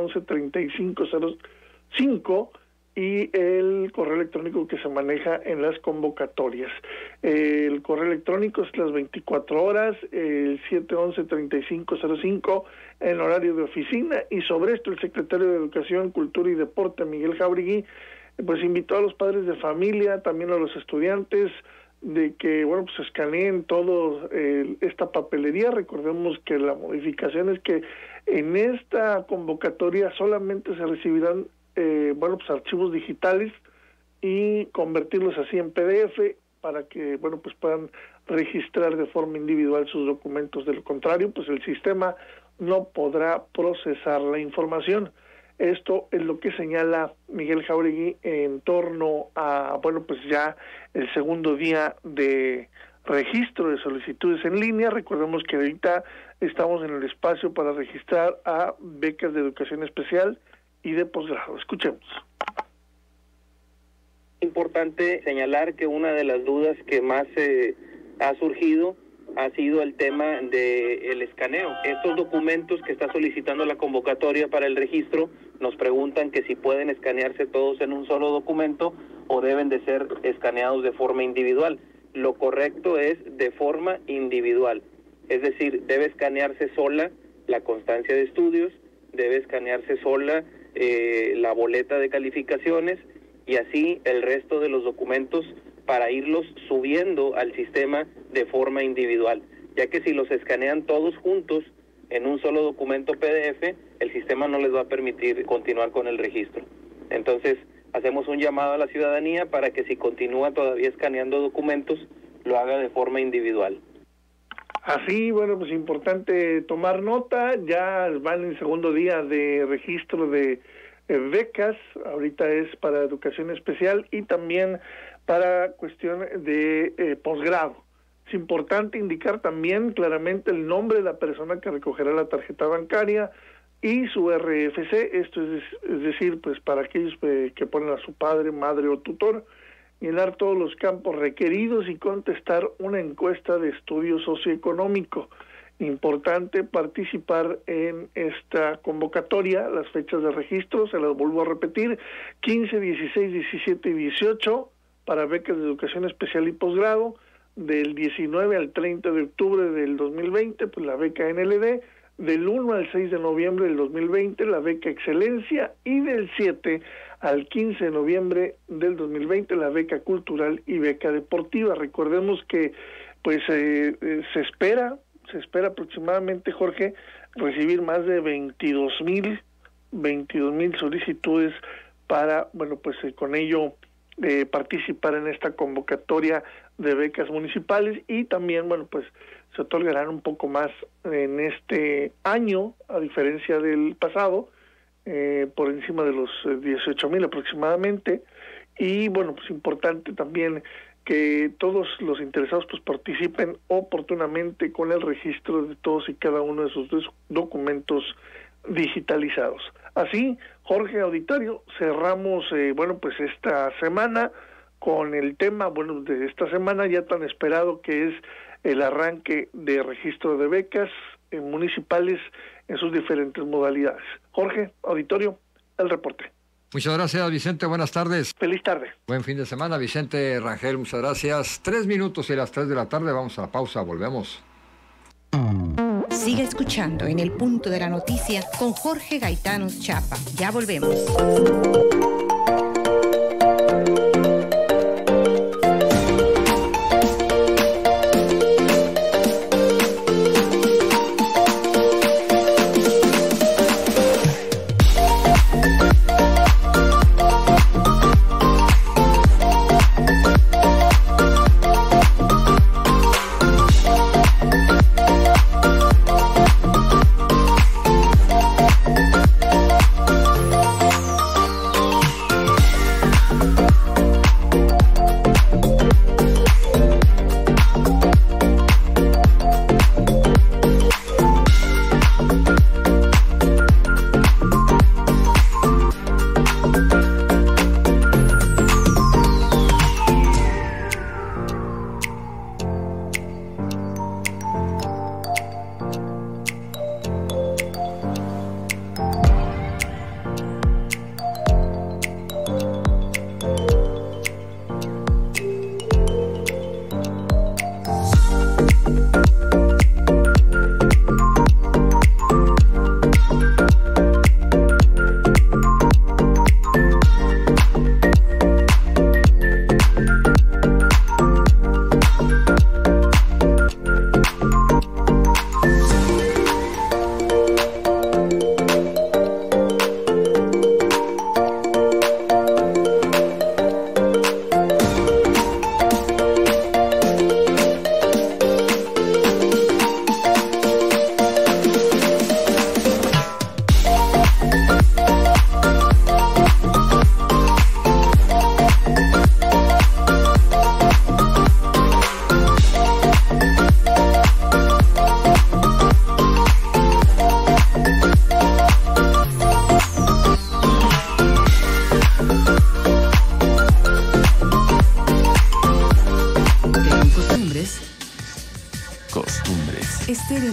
711-3505, y el correo electrónico que se maneja en las convocatorias. El correo electrónico es las 24 horas, el 711-3505, en horario de oficina, y sobre esto el secretario de Educación, Cultura y Deporte, Miguel Jáuregui, pues invitó a los padres de familia, también a los estudiantes, de que, bueno, pues escaneen todo esta papelería. Recordemos que la modificación es que en esta convocatoria solamente se recibirán pues archivos digitales, y convertirlos así en PDF para que, bueno, pues puedan registrar de forma individual sus documentos. De lo contrario, pues el sistema no podrá procesar la información. Esto es lo que señala Miguel Jáuregui en torno a, bueno, pues ya el segundo día de registro de solicitudes en línea. Recordemos que ahorita estamos en el espacio para registrar a becas de educación especial y de posgrado. Escuchemos.
Importante señalar que una de las dudas que más ha surgido ha sido el tema del escaneo. Estos documentos que está solicitando la convocatoria para el registro nos preguntan que si pueden escanearse todos en un solo documento o deben de ser escaneados de forma individual. Lo correcto es de forma individual, es decir, debe escanearse sola la constancia de estudios, debe escanearse sola la boleta de calificaciones, y así el resto de los documentos para irlos subiendo al sistema de forma individual, ya que si los escanean todos juntos en un solo documento PDF, el sistema no les va a permitir continuar con el registro. Entonces, hacemos un llamado a la ciudadanía para que si continúa todavía escaneando documentos, lo haga de forma individual.
Así, bueno, pues importante tomar nota, ya van en el segundo día de registro de becas, ahorita es para educación especial y también para cuestión de posgrado. Es importante indicar también claramente el nombre de la persona que recogerá la tarjeta bancaria y su RFC, esto es decir, pues para aquellos que ponen a su padre, madre o tutor, llenar todos los campos requeridos y contestar una encuesta de estudio socioeconómico. Importante participar en esta convocatoria, las fechas de registro, se las vuelvo a repetir, 15, 16, 17 y 18 para becas de educación especial y posgrado, del 19 al 30 de octubre del 2020, pues la beca NLD, del 1 al 6 de noviembre del 2020, la beca Excelencia, y del 7 al 15 de noviembre del 2020, la beca Cultural y beca Deportiva. Recordemos que pues se espera aproximadamente, Jorge, recibir más de 22,000 solicitudes para, bueno, pues con ello participar en esta convocatoria de becas municipales, y también, bueno, pues se otorgarán un poco más en este año, a diferencia del pasado, por encima de los 18,000 aproximadamente, y bueno, pues importante también que todos los interesados pues participen oportunamente con el registro de todos y cada uno de sus documentos digitalizados. Así, Jorge, auditorio, cerramos bueno, pues esta semana con el tema, bueno, de esta semana ya tan esperado, que es el arranque de registro de becas municipales en sus diferentes modalidades. Jorge, auditorio, el reporte.
Muchas gracias, Vicente. Buenas tardes.
Feliz tarde.
Buen fin de semana, Vicente Rangel. Muchas gracias. 3 minutos y las 3 de la tarde. Vamos a la pausa. Volvemos.
Siga escuchando en el punto de la noticia con Jorge Gaitanos Chapa. Ya volvemos. Estéreo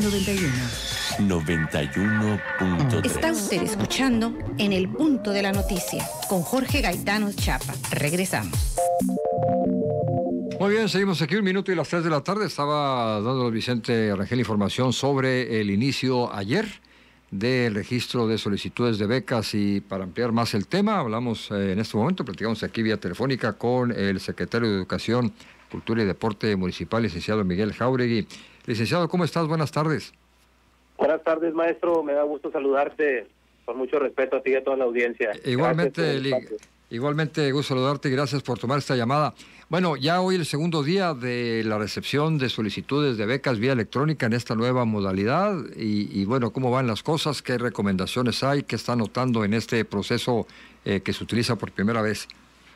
91.3.
Está usted escuchando En el Punto de la Noticia con Jorge Gaitanos Chapa. Regresamos.
Muy bien, seguimos aquí 1 minuto y las 3 de la tarde. Estaba dando Vicente Rangel información sobre el inicio ayer del registro de solicitudes de becas, y para ampliar más el tema, hablamos en este momento, platicamos aquí vía telefónica con el secretario de Educación, Cultura y Deporte Municipal, licenciado Miguel Jáuregui. Licenciado, ¿cómo estás? Buenas tardes.
Buenas tardes, maestro. Me da gusto saludarte. Con mucho respeto a ti y a toda la audiencia.
Igualmente, Igualmente, gusto saludarte y gracias por tomar esta llamada. Bueno, ya hoy el segundo día de la recepción de solicitudes de becas vía electrónica en esta nueva modalidad y bueno, ¿cómo van las cosas? ¿Qué recomendaciones hay? ¿Qué está notando en este proceso que se utiliza por primera vez?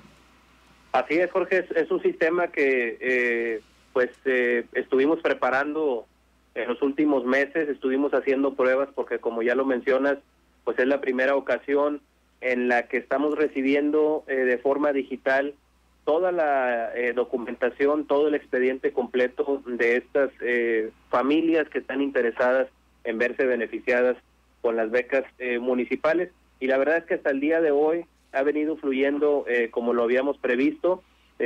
Así es, Jorge, es un sistema que estuvimos preparando en los últimos meses, estuvimos haciendo pruebas porque como ya lo mencionas, pues es la primera ocasión en la que estamos recibiendo de forma digital toda la documentación, todo el expediente completo de estas familias que están interesadas en verse beneficiadas con las becas municipales. Y la verdad es que hasta el día de hoy ha venido fluyendo como lo habíamos previsto,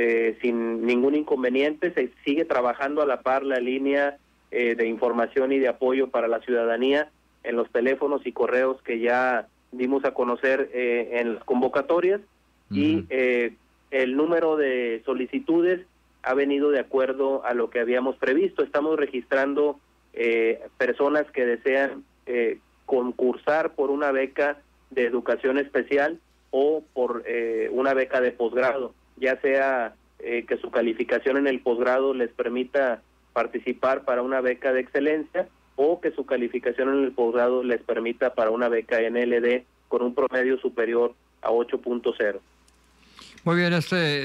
sin ningún inconveniente. Se sigue trabajando a la par la línea de información y de apoyo para la ciudadanía en los teléfonos y correos que ya dimos a conocer en las convocatorias. Y el número de solicitudes ha venido de acuerdo a lo que habíamos previsto. Estamos registrando personas que desean concursar por una beca de educación especial o por una beca de posgrado, ya sea que su calificación en el posgrado les permita participar para una beca de excelencia o que su calificación en el posgrado les permita para una beca NLD con un promedio superior a 8.0.
Muy bien,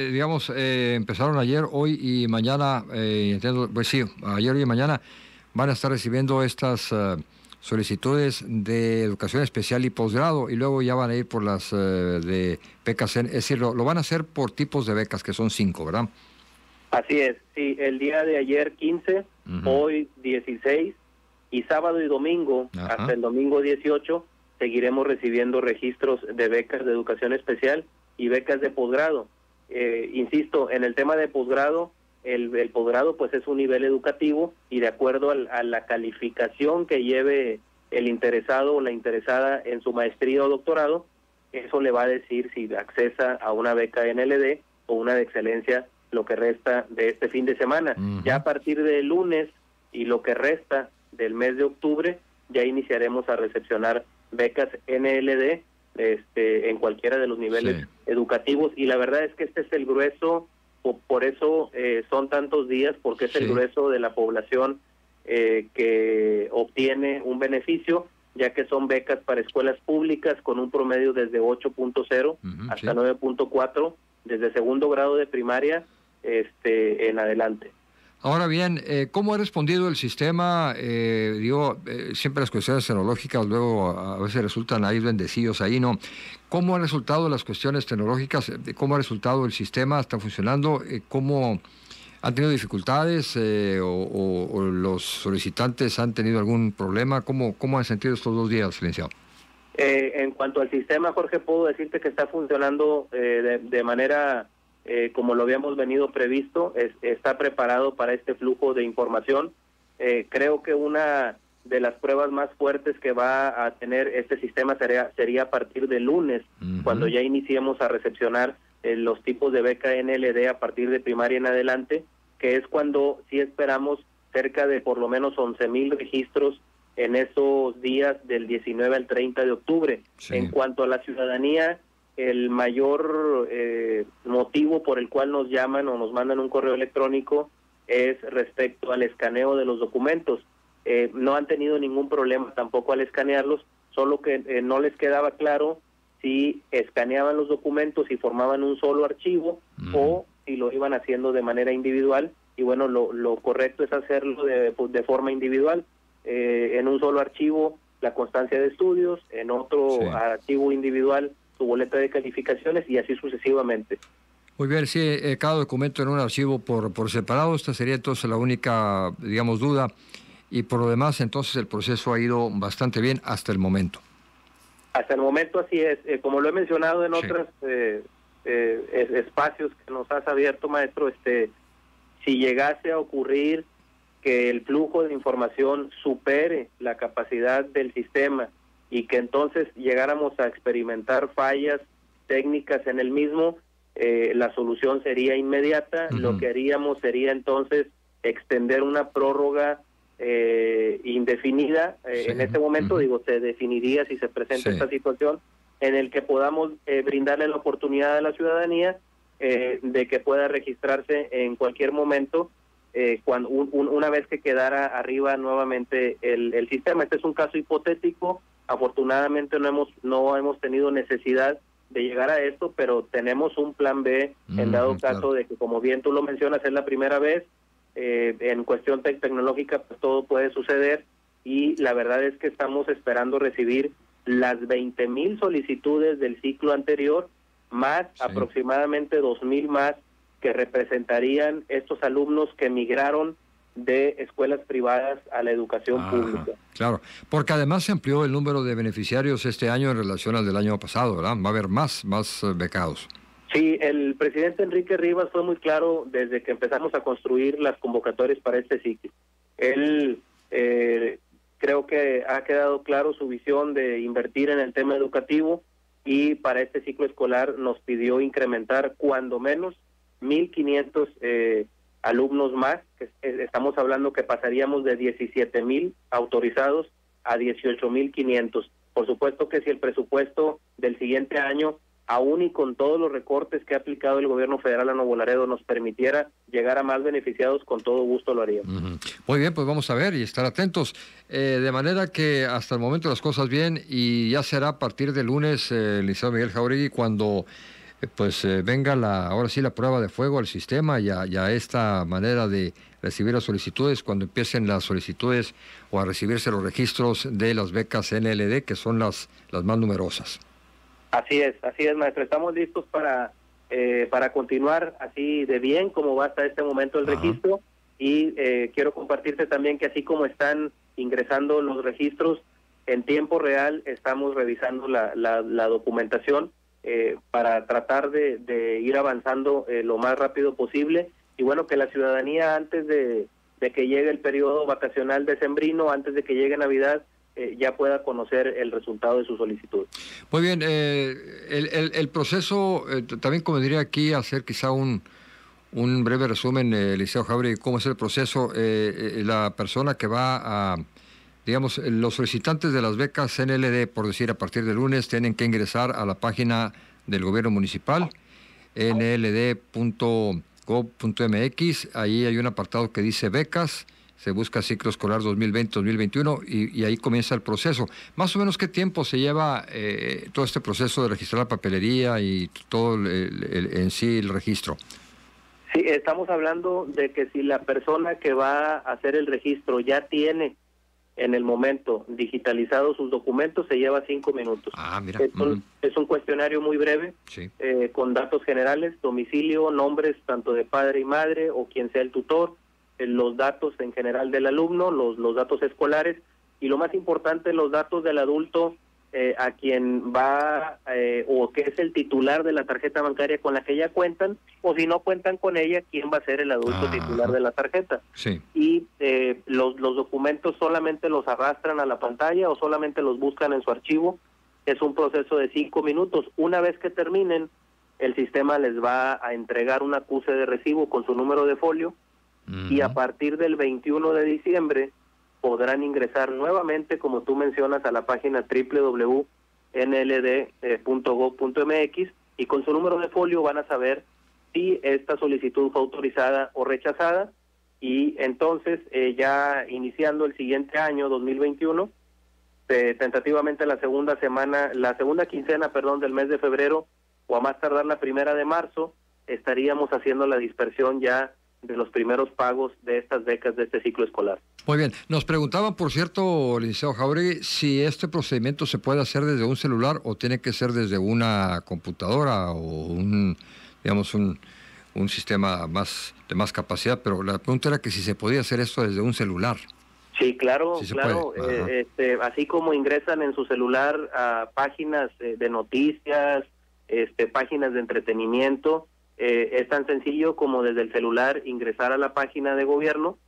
empezaron ayer, hoy y mañana, entiendo, pues sí, ayer y mañana van a estar recibiendo estas solicitudes de educación especial y posgrado y luego ya van a ir por las de becas, es decir, lo van a hacer por tipos de becas que son 5, ¿verdad?
Así es, sí, el día de ayer 15, hoy 16 y sábado y domingo, hasta el domingo 18, seguiremos recibiendo registros de becas de educación especial y becas de posgrado. Insisto, en el tema de posgrado, el posgrado pues es un nivel educativo y de acuerdo a la calificación que lleve el interesado o la interesada en su maestría o doctorado, eso le va a decir si accesa a una beca NLD o una de excelencia lo que resta de este fin de semana. Ya a partir del lunes y lo que resta del mes de octubre, ya iniciaremos a recepcionar becas NLD en cualquiera de los niveles educativos, y la verdad es que este es el grueso, por eso son tantos días, porque es el grueso de la población que obtiene un beneficio, ya que son becas para escuelas públicas con un promedio desde 8.0 hasta 9.4, desde segundo grado de primaria en adelante.
Ahora bien, ¿cómo ha respondido el sistema? Siempre las cuestiones tecnológicas luego a veces resultan ahí bendecidos ahí, ¿no? ¿Cómo han resultado las cuestiones tecnológicas? ¿Cómo ha resultado el sistema? ¿Está funcionando? ¿Cómo han tenido dificultades o los solicitantes han tenido algún problema? ¿Cómo han sentido estos 2 días, licenciado?
En cuanto al sistema, Jorge, puedo decirte que está funcionando de manera como lo habíamos venido previsto, está preparado para este flujo de información. Creo que una de las pruebas más fuertes que va a tener este sistema sería a partir del lunes, cuando ya iniciemos a recepcionar los tipos de beca NLD a partir de primaria en adelante, que es cuando sí esperamos cerca de por lo menos 11,000 registros en esos días del 19 al 30 de octubre. En cuanto a la ciudadanía, el mayor motivo por el cual nos llaman o nos mandan un correo electrónico es respecto al escaneo de los documentos. No han tenido ningún problema tampoco al escanearlos, solo que no les quedaba claro si escaneaban los documentos y formaban un solo archivo o si lo iban haciendo de manera individual, y bueno, lo correcto es hacerlo de forma individual, en un solo archivo la constancia de estudios, en otro archivo individual su boleta de calificaciones y así sucesivamente.
Muy bien, sí, cada documento en un archivo por separado, esta sería entonces la única, digamos, duda, y por lo demás entonces el proceso ha ido bastante bien hasta el momento.
Hasta el momento así es, como lo he mencionado en otros espacios que nos has abierto, maestro, si llegase a ocurrir que el flujo de información supere la capacidad del sistema y que entonces llegáramos a experimentar fallas técnicas en el mismo, la solución sería inmediata. Lo que haríamos sería entonces extender una prórroga indefinida. En este momento, se definiría si se presenta esta situación, en el que podamos brindarle la oportunidad a la ciudadanía de que pueda registrarse en cualquier momento cuando una vez que quedara arriba nuevamente el sistema. Este es un caso hipotético. Afortunadamente no hemos tenido necesidad de llegar a esto, pero tenemos un plan B en dado caso de que, como bien tú lo mencionas, es la primera vez. En cuestión tecnológica, pues todo puede suceder, y la verdad es que estamos esperando recibir las 20,000 solicitudes del ciclo anterior, más aproximadamente 2,000 más que representarían estos alumnos que migraron de escuelas privadas a la educación pública.
Claro, porque además se amplió el número de beneficiarios este año en relación al del año pasado, ¿verdad? Va a haber más becados.
Sí, el presidente Enrique Rivas fue muy claro desde que empezamos a construir las convocatorias para este ciclo. Él creo que ha quedado claro su visión de invertir en el tema educativo, y para este ciclo escolar nos pidió incrementar cuando menos 1,500 alumnos más, que estamos hablando que pasaríamos de 17,000 autorizados a 18,500. Por supuesto que si el presupuesto del siguiente año, aún y con todos los recortes que ha aplicado el gobierno federal a Nuevo Laredo, nos permitiera llegar a más beneficiados, con todo gusto lo haríamos.
Muy bien, pues vamos a ver y estar atentos. De manera que hasta el momento las cosas bien, y ya será a partir del lunes, licenciado Miguel Jáuregui, cuando venga ahora sí la prueba de fuego al sistema y a esta manera de recibir las solicitudes, cuando empiecen las solicitudes o a recibirse los registros de las becas NLD, que son las más numerosas.
Así es, maestro. Estamos listos para continuar así de bien como va hasta este momento el registro, y quiero compartirte también que así como están ingresando los registros, en tiempo real estamos revisando la documentación para tratar de ir avanzando lo más rápido posible, y bueno, que la ciudadanía, antes de que llegue el periodo vacacional decembrino, antes de que llegue Navidad, ya pueda conocer el resultado de su solicitud.
Muy bien, el proceso, también convendría aquí hacer quizá un breve resumen, licenciado Jáuregui, cómo es el proceso. La persona que va a, digamos, los solicitantes de las becas NLD, por decir, a partir del lunes, tienen que ingresar a la página del gobierno municipal, nld.gov.mx, ahí hay un apartado que dice becas, se busca ciclo escolar 2020-2021 y ahí comienza el proceso. Más o menos, ¿qué tiempo se lleva todo este proceso de registrar la papelería y todo en sí el registro?
Sí, estamos hablando de que si la persona que va a hacer el registro ya tiene en el momento digitalizado sus documentos, se lleva 5 minutos.
Mira.
Es un cuestionario muy breve, con datos generales, domicilio, nombres tanto de padre y madre o quien sea el tutor, los datos en general del alumno, los datos escolares, y lo más importante, los datos del adulto a quien va o que es el titular de la tarjeta bancaria con la que ya cuentan, o si no cuentan con ella, quién va a ser el adulto titular de la tarjeta. Y los documentos solamente los arrastran a la pantalla o solamente los buscan en su archivo. Es un proceso de 5 minutos. Una vez que terminen, el sistema les va a entregar un acuse de recibo con su número de folio, y a partir del 21 de diciembre podrán ingresar nuevamente, como tú mencionas, a la página www.nld.gov.mx, y con su número de folio van a saber si esta solicitud fue autorizada o rechazada, y entonces ya iniciando el siguiente año, 2021, tentativamente la segunda quincena del mes de febrero, o a más tardar la 1 de marzo, estaríamos haciendo la dispersión ya de los primeros pagos de estas becas de este ciclo escolar.
Muy bien. Nos preguntaban, por cierto, licenciado Jáuregui, si este procedimiento se puede hacer desde un celular o tiene que ser desde una computadora o un sistema de más capacidad, pero la pregunta era que si se podía hacer esto desde un celular.
Sí, claro, claro. Así como ingresan en su celular a páginas de noticias, páginas de entretenimiento, es tan sencillo como desde el celular ingresar a la página de gobierno,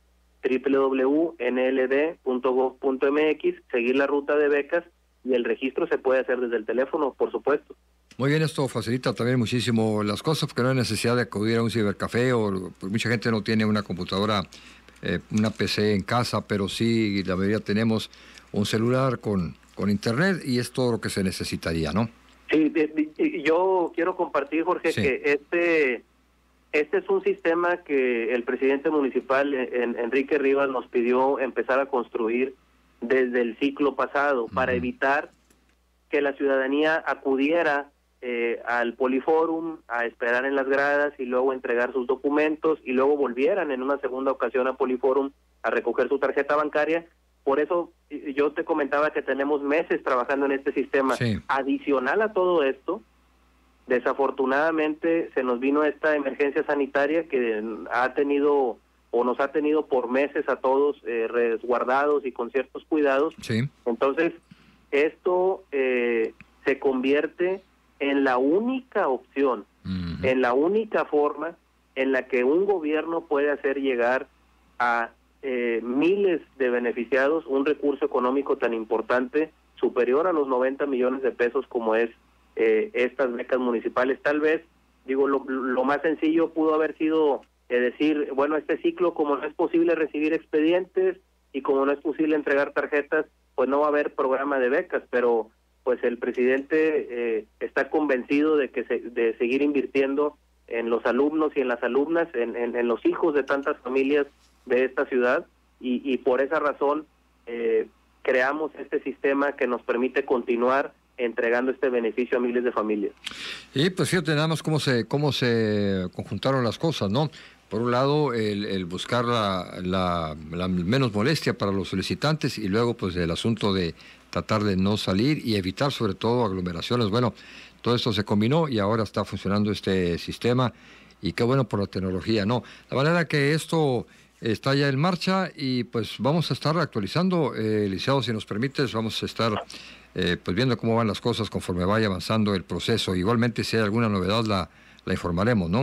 www.nld.gov.mx, seguir la ruta de becas, y el registro se puede hacer desde el teléfono, por supuesto.
Muy bien, esto facilita también muchísimo las cosas, porque no hay necesidad de acudir a un cibercafé, pues mucha gente no tiene una computadora, una PC en casa, pero sí, la mayoría tenemos un celular con internet, y es todo lo que se necesitaría, ¿no?
Sí, yo quiero compartir, Jorge,
Sí.
que este es un sistema que el presidente municipal, Enrique Rivas, nos pidió empezar a construir desde el ciclo pasado para evitar que la ciudadanía acudiera al Poliforum a esperar en las gradas y luego entregar sus documentos y luego volvieran en una segunda ocasión a Poliforum a recoger su tarjeta bancaria. Por eso yo te comentaba que tenemos meses trabajando en este sistema.
Sí.
Adicional a todo esto, desafortunadamente se nos vino esta emergencia sanitaria que ha tenido o nos ha tenido por meses a todos resguardados y con ciertos cuidados.
Sí.
Entonces, esto se convierte en la única opción, en la única forma en la que un gobierno puede hacer llegar a miles de beneficiados un recurso económico tan importante, superior a los 90 millones de pesos como es estas becas municipales. Tal vez, digo, lo más sencillo pudo haber sido decir, bueno, este ciclo, como no es posible recibir expedientes y como no es posible entregar tarjetas, pues no va a haber programa de becas, pero pues el presidente está convencido de que de seguir invirtiendo en los alumnos y en las alumnas, en los hijos de tantas familias de esta ciudad, y por esa razón creamos este sistema que nos permite continuar entregando este beneficio a miles de familias.
Y pues fíjate nada más cómo se conjuntaron las cosas, ¿no? Por un lado, el buscar la menos molestia para los solicitantes, y luego pues el asunto de tratar de no salir y evitar sobre todo aglomeraciones. Bueno, todo esto se combinó y ahora está funcionando este sistema, y qué bueno por la tecnología, ¿no? La manera que esto está ya en marcha, y pues vamos a estar actualizando, licenciado, si nos permites, vamos a estar pues viendo cómo van las cosas conforme vaya avanzando el proceso. Igualmente, si hay alguna novedad la informaremos, ¿no?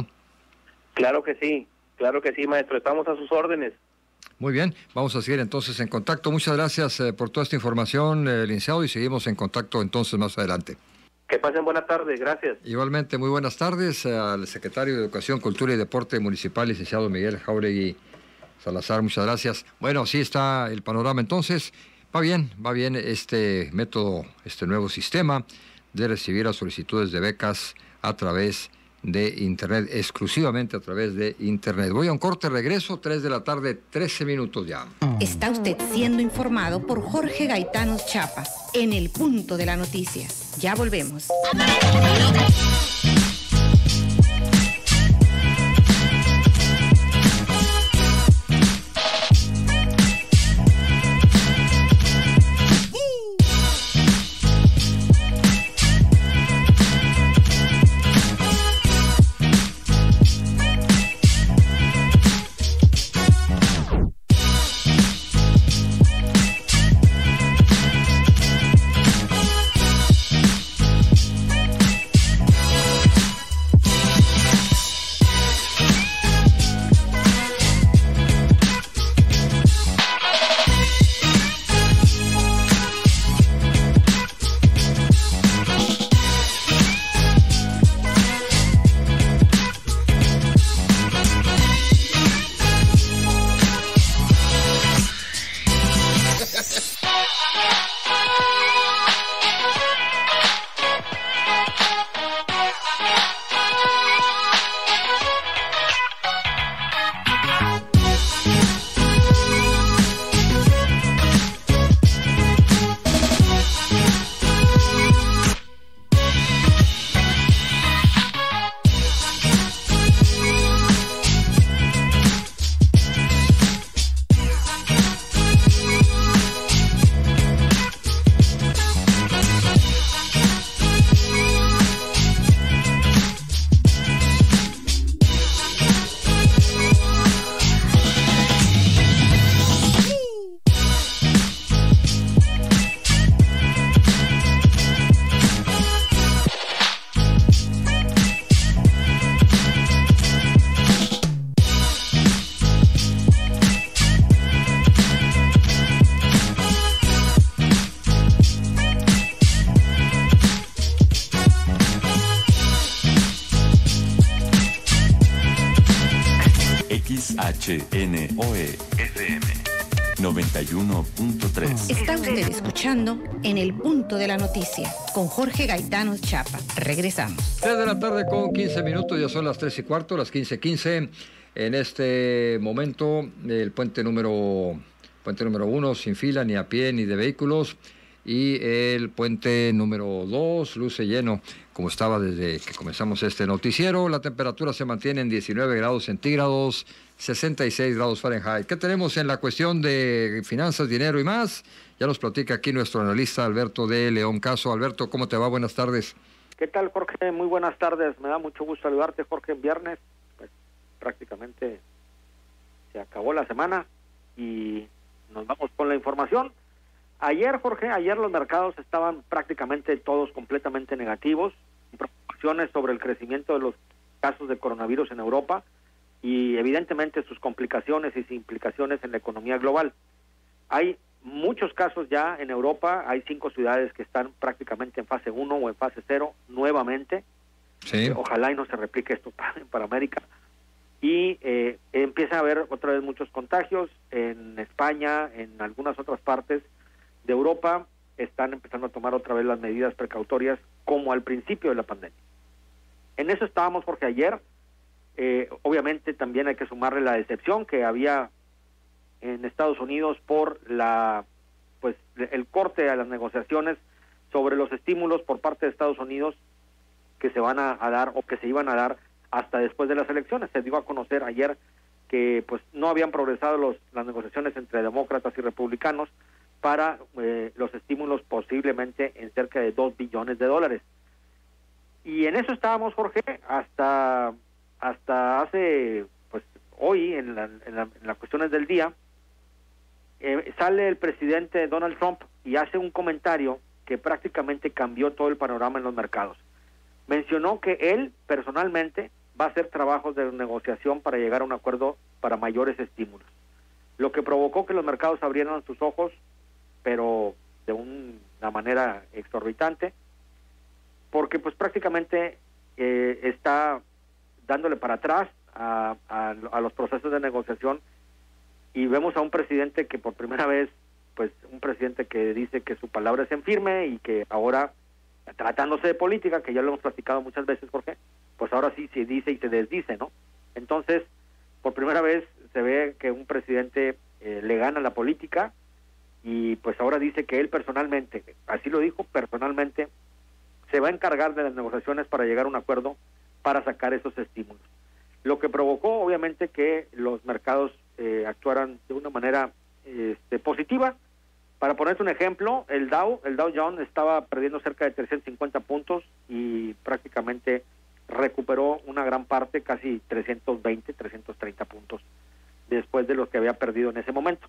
Claro que sí, maestro, estamos a sus órdenes.
Muy bien, vamos a seguir entonces en contacto. Muchas gracias por toda esta información, licenciado, y seguimos en contacto entonces más adelante.
Que pasen buena tarde, gracias.
Igualmente, muy buenas tardes al secretario de Educación, Cultura y Deporte municipal, licenciado Miguel Jáuregui Salazar, muchas gracias. Bueno, así está el panorama entonces. Va bien este método, este nuevo sistema de recibir las solicitudes de becas a través de Internet, exclusivamente a través de Internet. Voy a un corte, regreso, 3 de la tarde, 13 minutos ya.
Está usted siendo informado por Jorge Gaitanos Chapa, en el punto de la noticia. Ya volvemos.
XHNOE FM
91.3. Está usted escuchando En el Punto de la Noticia con Jorge Gaitano Chapa. Regresamos.
3 de la tarde con 15 minutos, ya son las 3:15, las 15:15. En este momento, el puente número 1 sin fila, ni a pie, ni de vehículos. Y el puente número 2 luce lleno, como estaba desde que comenzamos este noticiero. La temperatura se mantiene en 19 grados centígrados, 66 grados Fahrenheit. ¿Qué tenemos en la cuestión de finanzas, dinero y más? Ya nos platica aquí nuestro analista Alberto de León Caso. Alberto, ¿cómo te va? Buenas tardes.
¿Qué tal, Jorge? Muy buenas tardes. Me da mucho gusto saludarte, Jorge, en viernes. Pues prácticamente se acabó la semana y nos vamos con la información. Ayer, Jorge, los mercados estaban prácticamente todos completamente negativos, preocupaciones sobre el crecimiento de los casos de coronavirus en Europa y evidentemente sus complicaciones y sus implicaciones en la economía global. Hay muchos casos ya en Europa, hay 5 ciudades que están prácticamente en fase 1 o en fase 0 nuevamente.
Sí.
Ojalá y no se replique esto para América. Y empieza a haber otra vez muchos contagios en España, en algunas otras partes de Europa. Están empezando a tomar otra vez las medidas precautorias como al principio de la pandemia. En eso estábamos, Jorge, ayer. Obviamente también hay que sumarle la decepción que había en Estados Unidos por el corte a las negociaciones sobre los estímulos por parte de Estados Unidos que se van a dar o que se iban a dar hasta después de las elecciones. Se dio a conocer ayer que pues no habían progresado las negociaciones entre demócratas y republicanos para los estímulos posiblemente en cerca de $2 billones. Y en eso estábamos, Jorge, hasta hace, pues hoy, en las cuestiones del día, sale el presidente Donald Trump y hace un comentario que prácticamente cambió todo el panorama en los mercados. Mencionó que él personalmente va a hacer trabajos de negociación para llegar a un acuerdo para mayores estímulos, lo que provocó que los mercados abrieran sus ojos, pero de una manera exorbitante, porque pues prácticamente está dándole para atrás a los procesos de negociación, y vemos a un presidente que por primera vez, pues un presidente que dice que su palabra es en firme y que ahora, tratándose de política, que ya lo hemos platicado muchas veces, Jorge, pues ahora sí se dice y se desdice, ¿no? Entonces, por primera vez se ve que un presidente le gana la política, y pues ahora dice que él personalmente, así lo dijo, personalmente se va a encargar de las negociaciones para llegar a un acuerdo para sacar esos estímulos, lo que provocó obviamente que los mercados actuaran de una manera positiva. Para ponerte un ejemplo, el Dow Jones estaba perdiendo cerca de 350 puntos y prácticamente recuperó una gran parte, casi 330 puntos después de los que había perdido en ese momento.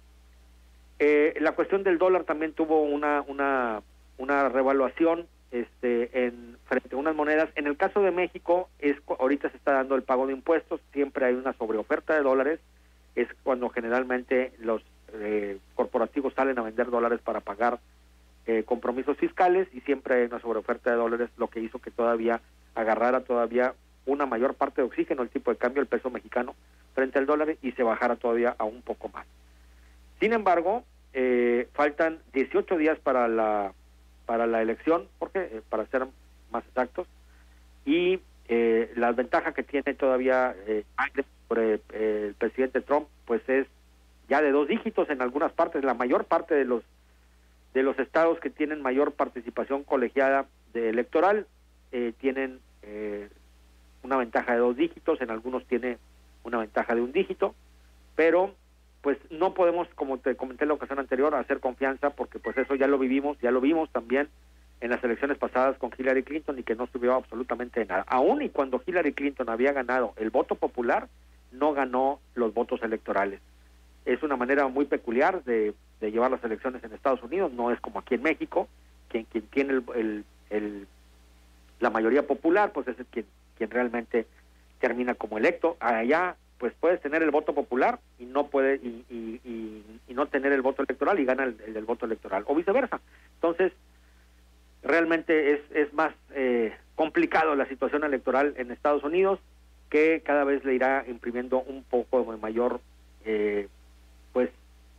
La cuestión del dólar también tuvo una revaluación frente a unas monedas. En el caso de México, ahorita se está dando el pago de impuestos, siempre hay una sobreoferta de dólares, es cuando generalmente los corporativos salen a vender dólares para pagar compromisos fiscales, y siempre hay una sobreoferta de dólares, lo que hizo que todavía agarrara una mayor parte de oxígeno el tipo de cambio del peso mexicano frente al dólar y se bajara todavía a un poco más. Sin embargo, faltan 18 días para la elección, porque para ser más exactos, y la ventaja que tiene todavía sobre el presidente Trump, pues es ya de 2 dígitos en algunas partes. La mayor parte de los estados que tienen mayor participación colegiada electoral tienen una ventaja de 2 dígitos, en algunos tiene una ventaja de 1 dígito, pero pues no podemos, como te comenté en la ocasión anterior, hacer confianza, porque pues eso ya lo vimos también en las elecciones pasadas con Hillary Clinton, y que no subió absolutamente nada. Aún y cuando Hillary Clinton había ganado el voto popular, no ganó los votos electorales. Es una manera muy peculiar de llevar las elecciones en Estados Unidos, no es como aquí en México, quien tiene la mayoría popular, pues es quien realmente termina como electo. Allá pues puedes tener el voto popular y no no tener el voto electoral, y gana el voto electoral, o viceversa. Entonces, realmente es más complicado la situación electoral en Estados Unidos, que cada vez le irá imprimiendo un poco de mayor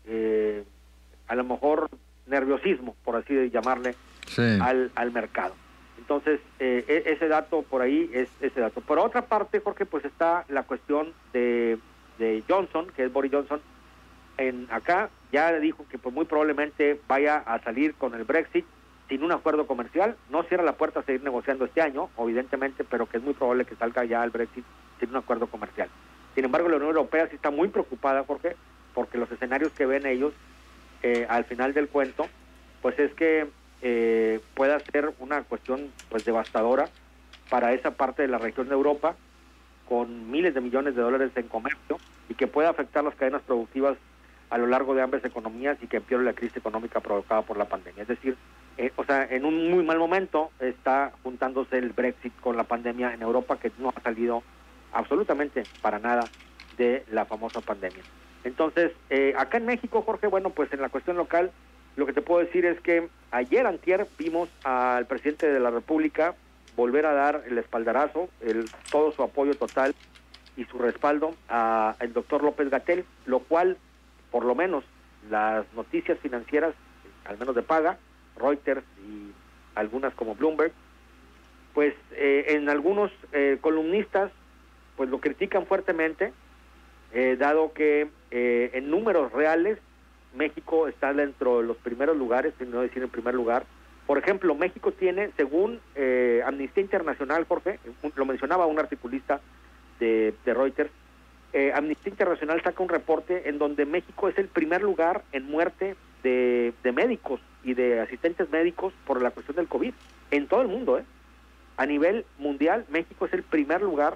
a lo mejor nerviosismo, por así llamarle,
sí,
al mercado. Entonces, ese dato por ahí es ese dato. Por otra parte, Jorge, pues está la cuestión de Johnson, que es Boris Johnson. Acá ya dijo que pues muy probablemente vaya a salir con el Brexit sin un acuerdo comercial. No cierra la puerta a seguir negociando este año, evidentemente, pero que es muy probable que salga ya el Brexit sin un acuerdo comercial. Sin embargo, la Unión Europea sí está muy preocupada, Jorge, porque los escenarios que ven ellos al final del cuento, pues es que pueda ser una cuestión pues devastadora para esa parte de la región de Europa, con miles de millones de dólares en comercio, y que pueda afectar las cadenas productivas a lo largo de ambas economías y que empeore la crisis económica provocada por la pandemia. Es decir, en un muy mal momento está juntándose el Brexit con la pandemia en Europa, que no ha salido absolutamente para nada de la famosa pandemia. Entonces, acá en México, Jorge, bueno, pues en la cuestión local, lo que te puedo decir es que ayer, antier, vimos al presidente de la República volver a dar el espaldarazo, todo su apoyo total y su respaldo al doctor López-Gatell, lo cual, por lo menos, las noticias financieras, al menos de paga, Reuters y algunas como Bloomberg, pues en algunos columnistas, pues lo critican fuertemente, dado que en números reales, México está dentro de los primeros lugares, si no decir en primer lugar. Por ejemplo, México tiene, según Amnistía Internacional, Jorge, lo mencionaba un articulista de Reuters, Amnistía Internacional saca un reporte en donde México es el primer lugar en muerte de médicos y de asistentes médicos por la cuestión del COVID, en todo el mundo, A nivel mundial, México es el primer lugar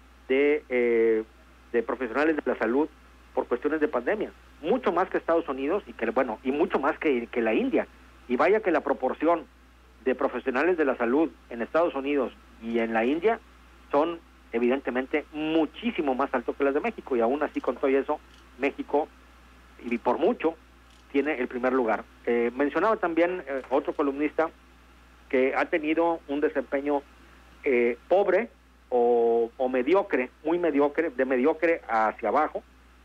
de profesionales de la salud por cuestiones de pandemia, mucho más que Estados Unidos y mucho más que la India. Y vaya que la proporción de profesionales de la salud en Estados Unidos y en la India son evidentemente muchísimo más altos que las de México, y aún así, con todo eso, México, y por mucho, tiene el primer lugar. Mencionaba también otro columnista que ha tenido un desempeño pobre o mediocre, muy mediocre, de mediocre hacia abajo,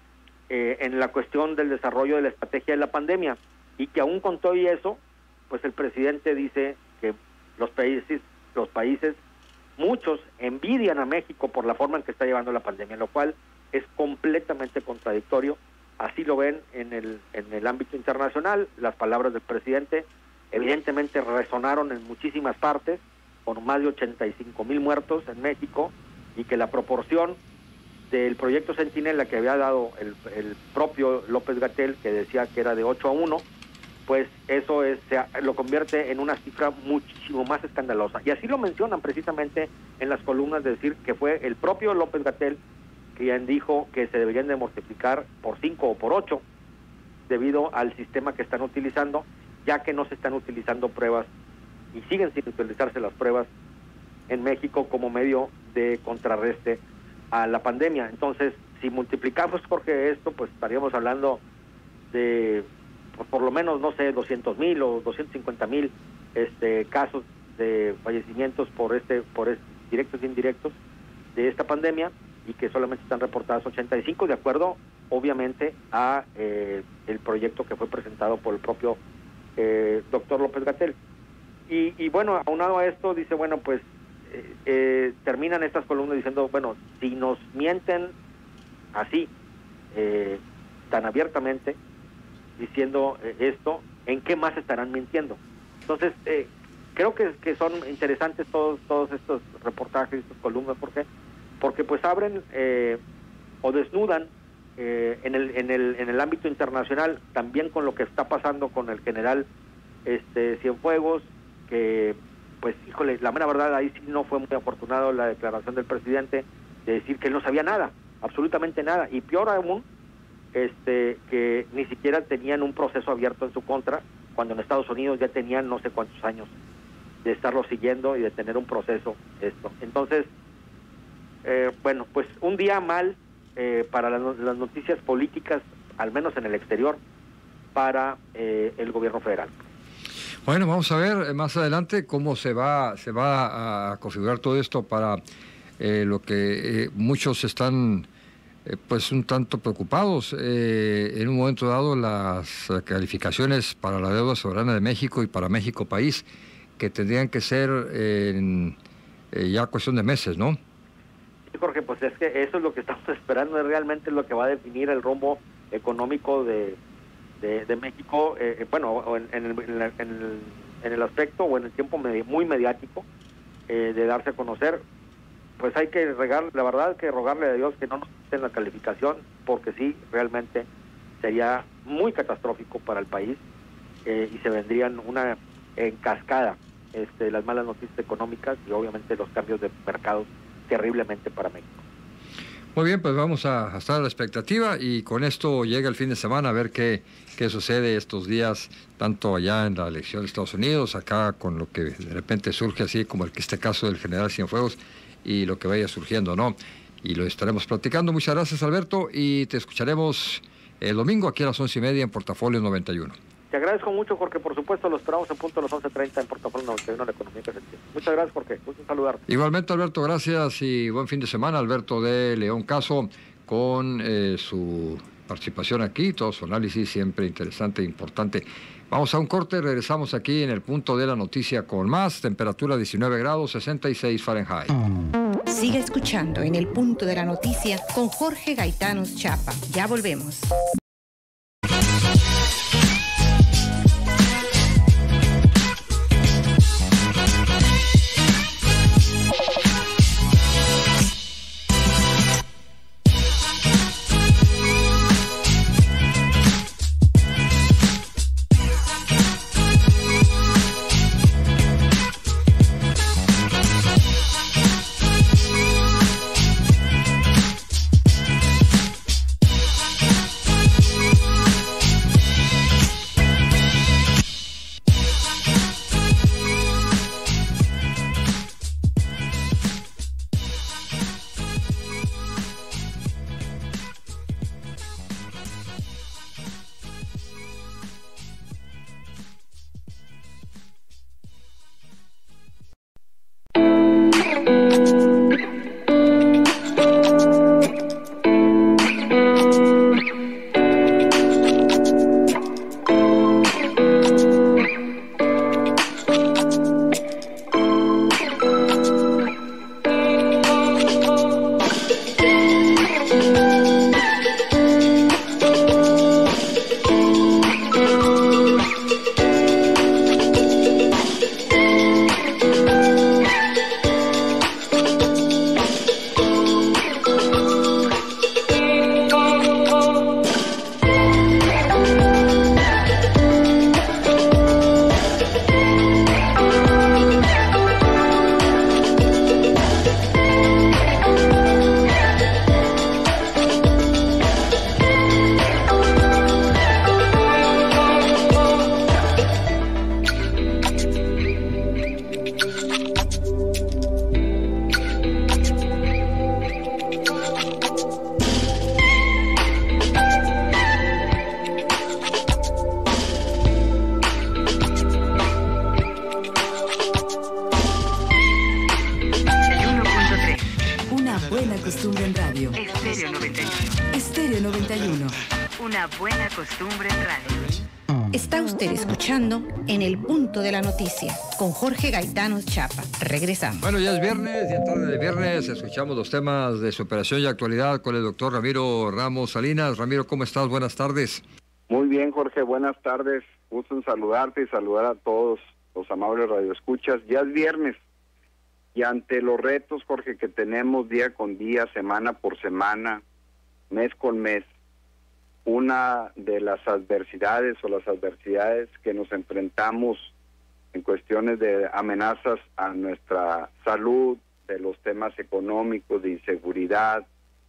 en la cuestión del desarrollo de la estrategia de la pandemia, y que aún con todo y eso, pues el presidente dice que los países, muchos envidian a México por la forma en que está llevando la pandemia, lo cual es completamente contradictorio. Así lo ven en el ámbito internacional. Las palabras del presidente evidentemente resonaron en muchísimas partes, con más de 85,000 muertos en México, y que la proporción del proyecto Centinela que había dado el propio López-Gatell, que decía que era de 8-1, pues eso lo convierte en una cifra muchísimo más escandalosa. Y así lo mencionan precisamente en las columnas, de decir que fue el propio López-Gatell quien dijo que se deberían de multiplicar por 5 o por 8 debido al sistema que están utilizando, ya que no se están utilizando pruebas y siguen sin utilizarse las pruebas en México como medio de contrarreste a la pandemia. Entonces, si multiplicamos, Jorge, esto, pues estaríamos hablando de por lo menos, no sé, 200,000 o 250,000 casos de fallecimientos por directos e indirectos de esta pandemia, y que solamente están reportadas 85, de acuerdo, obviamente, a el proyecto que fue presentado por el propio doctor López-Gatell. Y bueno, aunado a esto, dice, bueno, pues terminan estas columnas diciendo, bueno, si nos mienten así, tan abiertamente, diciendo esto, ¿en qué más estarán mintiendo? Entonces, creo que son interesantes todos estos reportajes, estas columnas, porque pues abren o desnudan en el ámbito internacional, también con lo que está pasando con el general Cienfuegos, que pues, híjole, la mera verdad, ahí sí no fue muy afortunado la declaración del presidente de decir que él no sabía nada, absolutamente nada, y peor aún, que ni siquiera tenían un proceso abierto en su contra, cuando en Estados Unidos ya tenían no sé cuántos años de estarlo siguiendo y de tener un proceso Entonces, bueno, pues un día mal para las noticias políticas, al menos en el exterior, para el gobierno federal.
Bueno, vamos a ver más adelante cómo se va a configurar todo esto para lo que muchos están pues un tanto preocupados. En un momento dado las calificaciones para la deuda soberana de México y para México país, que tendrían que ser ya cuestión de meses, ¿no?
Sí, Jorge, pues es que eso es lo que estamos esperando, es realmente lo que va a definir el rumbo económico de México, bueno, en el aspecto o en el tiempo muy mediático de darse a conocer. Pues hay que la verdad que rogarle a Dios que no nos quiten la calificación, porque sí, realmente sería muy catastrófico para el país y se vendrían una en cascada las malas noticias económicas y obviamente los cambios de mercados terriblemente para México.
Muy bien, pues vamos a estar a la expectativa y con esto llega el fin de semana a ver qué sucede estos días, tanto allá en la elección de Estados Unidos, acá con lo que de repente surge así como este caso del general Cienfuegos y lo que vaya surgiendo, ¿no? Y lo estaremos platicando. Muchas gracias, Alberto, y te escucharemos el domingo aquí a las 11:30 en Portafolio 91.
Te agradezco mucho, Jorge, por supuesto, lo esperamos en punto a las 11:30 en Portafolio 91, la economía que se entiende. Muchas gracias, Jorge, gusto saludarte.
Igualmente, Alberto, gracias y buen fin de semana. Alberto de León Caso, con su participación aquí, todo su análisis siempre interesante e importante. Vamos a un corte, regresamos aquí en el punto de la noticia con más, temperatura 19 grados, 66 Fahrenheit.
Siga escuchando en el punto de la noticia con Jorge Gaitanos Chapa. Ya volvemos.
costumbre en radio.
Estéreo 91.
Estéreo 91.
Una buena costumbre en radio. Está usted escuchando En el Punto de la Noticia con Jorge Gaitanos Chapa. Regresamos.
Bueno, ya es viernes, ya tarde de viernes. Escuchamos los temas de superación y actualidad con el doctor Ramiro Ramos Salinas. Ramiro, ¿cómo estás? Buenas tardes.
Muy bien, Jorge, buenas tardes. Gusto en saludarte y saludar a todos los amables radioescuchas. Ya es viernes y ante los retos, Jorge, que tenemos día con día, semana por semana, mes con mes, una de las adversidades que nos enfrentamos en cuestiones de amenazas a nuestra salud, de los temas económicos, de inseguridad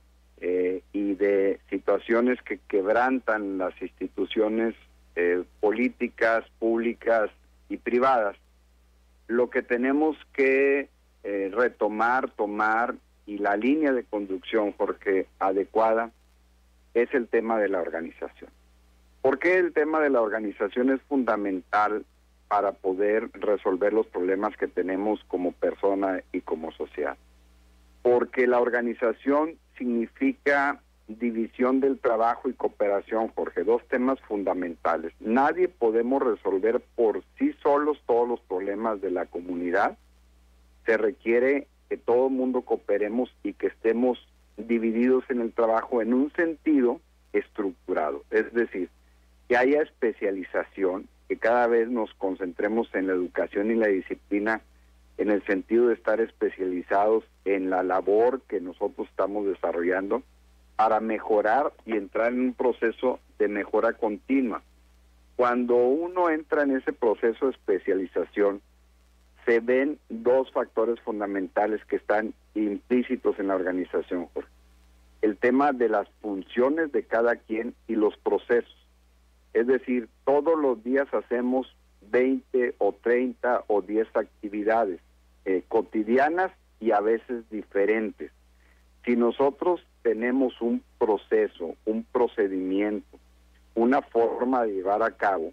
y de situaciones que quebrantan las instituciones políticas, públicas y privadas. Lo que tenemos que retomar, tomar, y la línea de conducción, Jorge, adecuada, es el tema de la organización. ¿Por qué el tema de la organización es fundamental para poder resolver los problemas que tenemos como persona y como sociedad? Porque la organización significa división del trabajo y cooperación, Jorge, dos temas fundamentales. Nadie podemos resolver por sí solos todos los problemas de la comunidad. Se requiere que todo el mundo cooperemos y que estemos divididos en el trabajo en un sentido estructurado. Es decir, que haya especialización, que cada vez nos concentremos en la educación y la disciplina en el sentido de estar especializados en la labor que nosotros estamos desarrollando para mejorar y entrar en un proceso de mejora continua. Cuando uno entra en ese proceso de especialización, se ven dos factores fundamentales que están implícitos en la organización, Jorge. El tema de las funciones de cada quien y los procesos. Es decir, todos los días hacemos 20 o 30 o 10 actividades cotidianas y a veces diferentes. Si nosotros tenemos un proceso, un procedimiento, una forma de llevar a cabo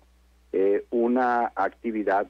una actividad,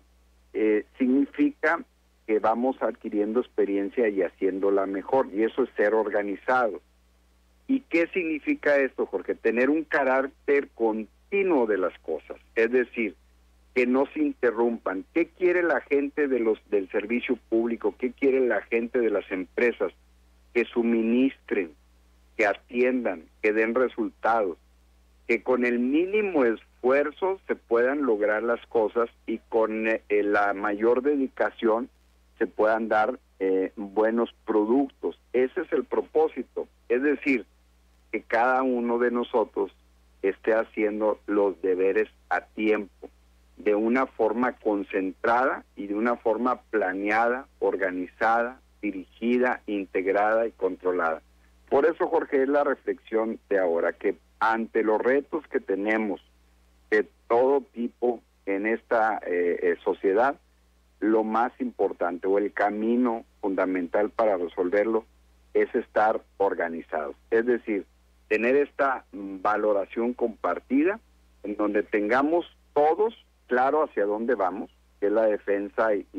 significa que vamos adquiriendo experiencia y haciéndola mejor, y eso es ser organizado. ¿Y qué significa esto, Jorge? Tener un carácter continuo de las cosas, es decir, que no se interrumpan. ¿Qué quiere la gente del servicio público? ¿Qué quiere la gente de las empresas? Que suministren, que atiendan, que den resultados, que con el mínimo esfuerzo se puedan lograr las cosas y con la mayor dedicación se puedan dar buenos productos. Ese es el propósito, es decir, que cada uno de nosotros esté haciendo los deberes a tiempo, de una forma concentrada y de una forma planeada, organizada, dirigida, integrada y controlada. Por eso, Jorge, es la reflexión de ahora, que ante los retos que tenemos de todo tipo en esta sociedad, lo más importante o el camino fundamental para resolverlo es estar organizados. Es decir, tener esta valoración compartida en donde tengamos todos claro hacia dónde vamos, que es la defensa y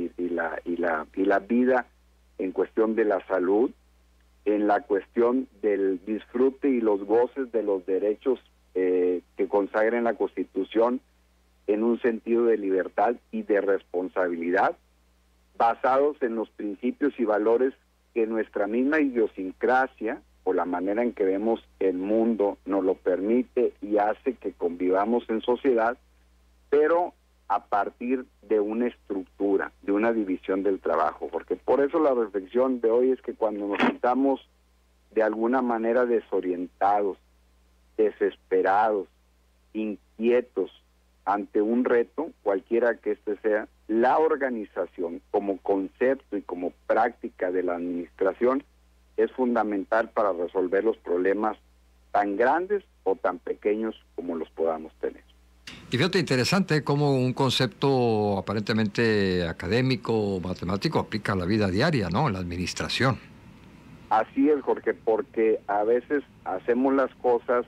la vida en cuestión de la salud, en la cuestión del disfrute y los goces de los derechos que consagren la Constitución en un sentido de libertad y de responsabilidad, basados en los principios y valores que nuestra misma idiosincrasia o la manera en que vemos el mundo nos lo permite y hace que convivamos en sociedad, pero a partir de una estructura, de una división del trabajo. Porque por eso la reflexión de hoy es que cuando nos sintamos de alguna manera desorientados, desesperados, inquietos ante un reto, cualquiera que este sea, la organización como concepto y como práctica de la administración es fundamental para resolver los problemas tan grandes o tan pequeños como los podamos tener.
Y fíjate, interesante cómo un concepto aparentemente académico, matemático, aplica a la vida diaria, ¿no? En la administración.
Así es, Jorge, porque a veces hacemos las cosas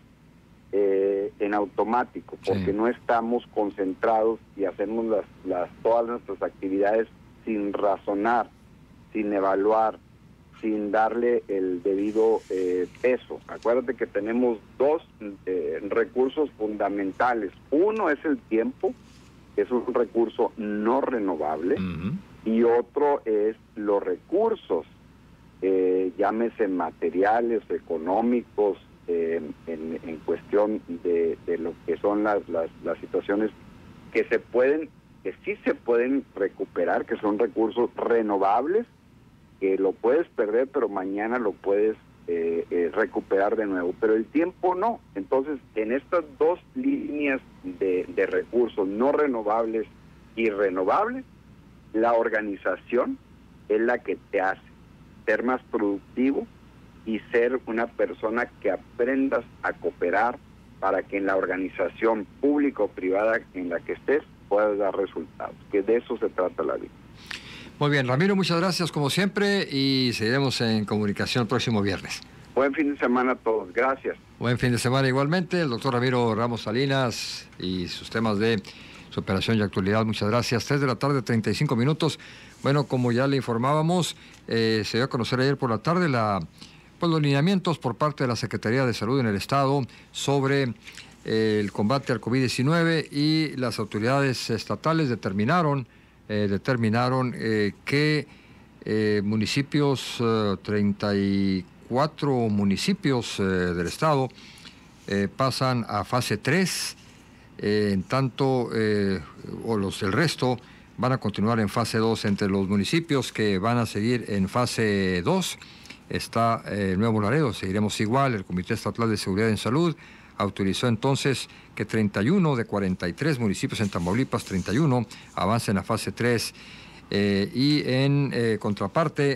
en automático, porque sí, no estamos concentrados y hacemos todas nuestras actividades sin razonar, sin evaluar, sin darle el debido peso. Acuérdate que tenemos dos recursos fundamentales. Uno es el tiempo, que es un recurso no renovable, y otro es los recursos, llámese materiales, económicos, en cuestión de lo que son las situaciones que sí se pueden recuperar, que son recursos renovables, que lo puedes perder, pero mañana lo puedes recuperar de nuevo, pero el tiempo no. Entonces, en estas dos líneas de recursos no renovables y renovables, la organización es la que te hace ser más productivo y ser una persona que aprendas a cooperar para que en la organización pública o privada en la que estés puedas dar resultados, que de eso se trata la vida.
Muy bien, Ramiro, muchas gracias como siempre y seguiremos en comunicación el próximo viernes.
Buen fin de semana a todos, gracias.
Buen fin de semana igualmente, el doctor Ramiro Ramos Salinas y sus temas de su operación y actualidad, muchas gracias. 3 de la tarde, 35 minutos. Bueno, como ya le informábamos, se dio a conocer ayer por la tarde la pues, los lineamientos por parte de la Secretaría de Salud en el Estado sobre el combate al COVID-19, y las autoridades estatales determinaron que municipios, 34 municipios del Estado pasan a fase 3, en tanto el resto van a continuar en fase 2. Entre los municipios que van a seguir en fase 2 está Nuevo Laredo, seguiremos igual. El Comité Estatal de Seguridad en Salud autorizó entonces que 31 de 43 municipios en Tamaulipas, 31, avancen a fase 3. Y en contraparte,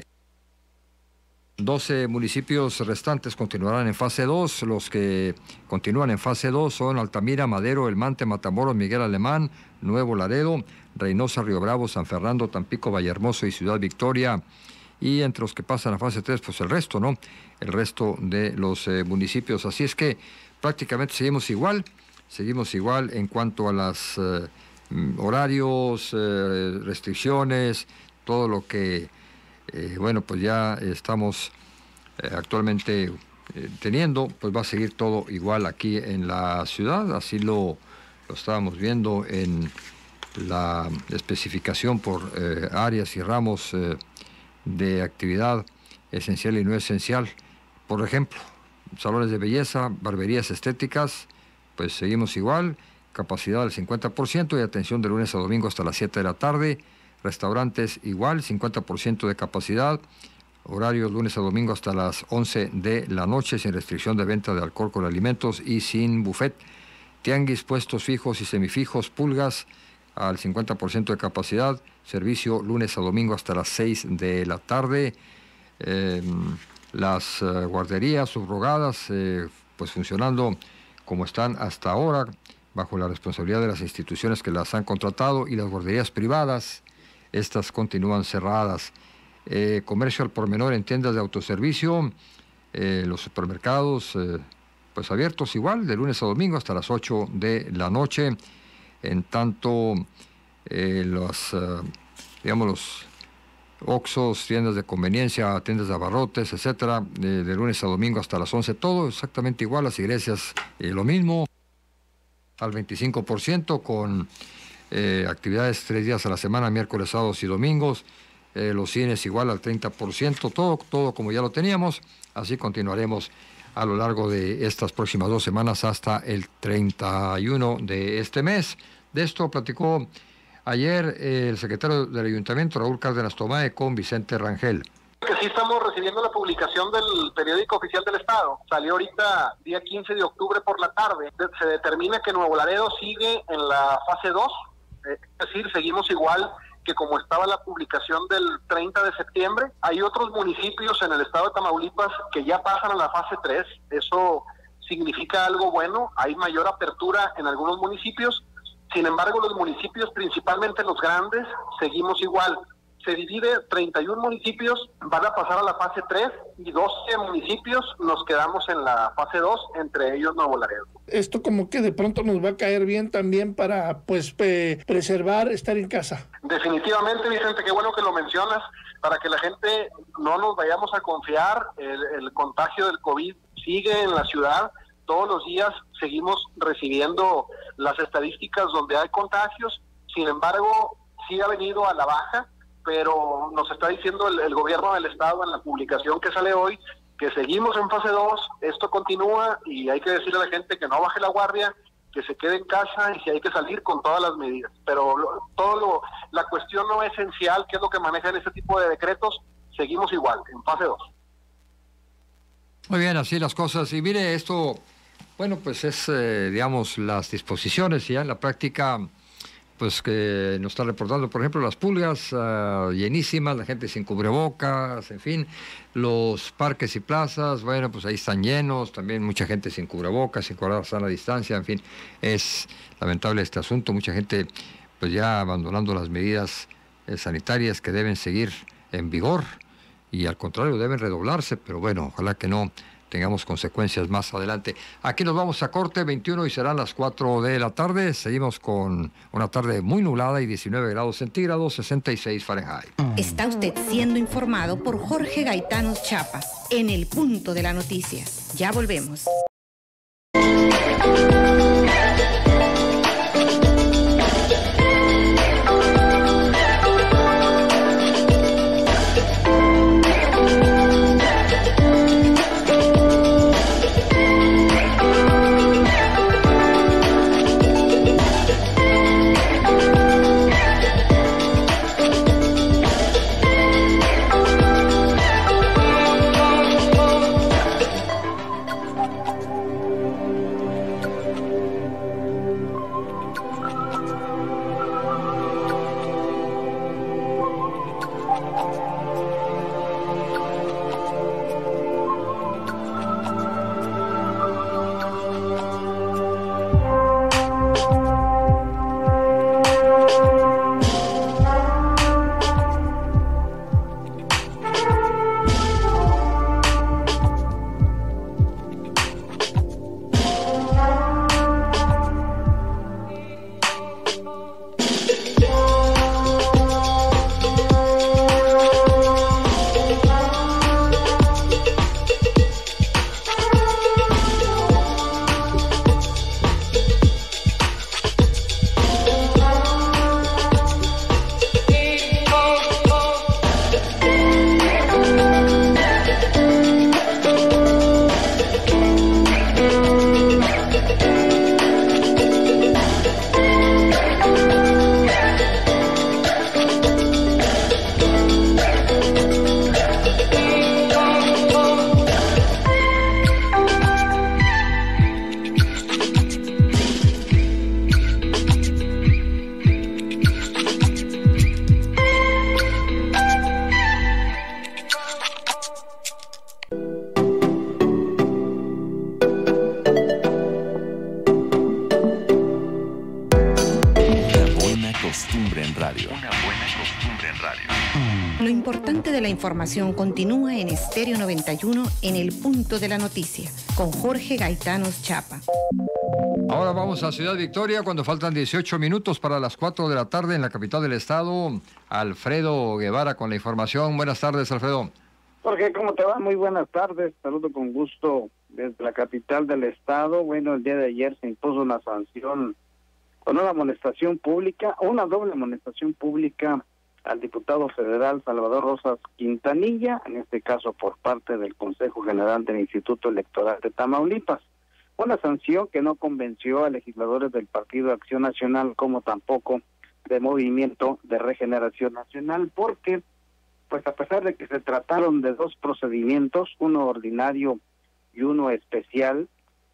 12 municipios restantes continuarán en fase 2. Los que continúan en fase 2 son Altamira, Madero, El Mante, Matamoros, Miguel Alemán, Nuevo Laredo, Reynosa, Río Bravo, San Fernando, Tampico, Vallehermoso y Ciudad Victoria. Y entre los que pasan a fase 3, pues el resto, ¿no? El resto de los municipios. Así es que prácticamente seguimos igual en cuanto a los horarios, restricciones, todo lo que, pues ya estamos actualmente teniendo, pues va a seguir todo igual aquí en la ciudad. Así lo estábamos viendo en la especificación por áreas y ramos de actividad esencial y no esencial. Por ejemplo, salones de belleza, barberías estéticas, pues seguimos igual, capacidad del 50% y atención de lunes a domingo hasta las 7 de la tarde. Restaurantes igual, 50% de capacidad, horarios lunes a domingo hasta las 11 de la noche, sin restricción de venta de alcohol con alimentos y sin buffet. Tianguis, puestos fijos y semifijos, pulgas al 50% de capacidad, servicio lunes a domingo hasta las 6 de la tarde. Las guarderías subrogadas, pues funcionando como están hasta ahora, bajo la responsabilidad de las instituciones que las han contratado, y las guarderías privadas, estas continúan cerradas. Comercio al por menor en tiendas de autoservicio, los supermercados, pues abiertos igual, de lunes a domingo hasta las 8 de la noche. En tanto, los Oxxos, tiendas de conveniencia, tiendas de abarrotes, etcétera, de lunes a domingo hasta las 11, todo exactamente igual. Las iglesias, lo mismo, al 25%, con actividades 3 días a la semana, miércoles, sábados y domingos. Los cines igual al 30%, todo como ya lo teníamos. Así continuaremos a lo largo de estas próximas 2 semanas hasta el 31 de este mes. De esto platicó ayer el secretario del Ayuntamiento, Raúl Cárdenas Tomae, con Vicente Rangel.
Que sí estamos recibiendo la publicación del periódico oficial del Estado. Salió ahorita día 15 de octubre por la tarde. Se determina que Nuevo Laredo sigue en la fase 2, es decir, seguimos igual que como estaba la publicación del 30 de septiembre. Hay otros municipios en el estado de Tamaulipas que ya pasan a la fase 3. Eso significa algo bueno. Hay mayor apertura en algunos municipios. Sin embargo, los municipios, principalmente los grandes, seguimos igual. Se divide, 31 municipios van a pasar a la fase 3 y 12 municipios nos quedamos en la fase 2, entre ellos Nuevo Laredo.
Esto como que de pronto nos va a caer bien también para preservar, estar en casa.
Definitivamente, Vicente, qué bueno que lo mencionas, para que la gente no nos vayamos a confiar. El contagio del COVID sigue en la ciudad. Todos los días seguimos recibiendo las estadísticas donde hay contagios. Sin embargo, sí ha venido a la baja, pero nos está diciendo el gobierno del estado en la publicación que sale hoy que seguimos en fase 2, esto continúa y hay que decirle a la gente que no baje la guardia, que se quede en casa y si hay que salir con todas las medidas. Pero la cuestión no esencial, que es lo que manejan este tipo de decretos, seguimos igual, en fase 2.
Muy bien, así las cosas. Y mire, esto, bueno, pues es, digamos, las disposiciones, y ya en la práctica, pues que nos está reportando, por ejemplo, las pulgas llenísimas, la gente sin cubrebocas, en fin, los parques y plazas, bueno, pues ahí están llenos, también mucha gente sin cubrebocas, sin guardar sana distancia, en fin, es lamentable este asunto, mucha gente pues ya abandonando las medidas sanitarias que deben seguir en vigor y al contrario deben redoblarse, pero bueno, ojalá que no tengamos consecuencias más adelante. Aquí nos vamos a corte 21 y serán las 4 de la tarde. Seguimos con una tarde muy nublada y 19 grados centígrados, 66 Fahrenheit.
Está usted siendo informado por Jorge Gaitán Chapa. en el punto de la noticia. Ya volvemos. Lo importante de la información continúa en Estéreo 91 en el punto de la noticia, con Jorge Gaitanos Chapa.
Ahora vamos a Ciudad Victoria cuando faltan 18 minutos para las 4 de la tarde en la capital del estado. Alfredo Guevara con la información. Buenas tardes, Alfredo.
Jorge, ¿cómo te va? Muy buenas tardes. Saludo con gusto desde la capital del estado. Bueno, el día de ayer se impuso una sanción con una amonestación pública, una doble amonestación pública al diputado federal Salvador Rosas Quintanilla, en este caso por parte del Consejo General del Instituto Electoral de Tamaulipas. Una sanción que no convenció a legisladores del Partido Acción Nacional como tampoco de Movimiento de Regeneración Nacional, porque pues a pesar de que se trataron de dos procedimientos, uno ordinario y uno especial,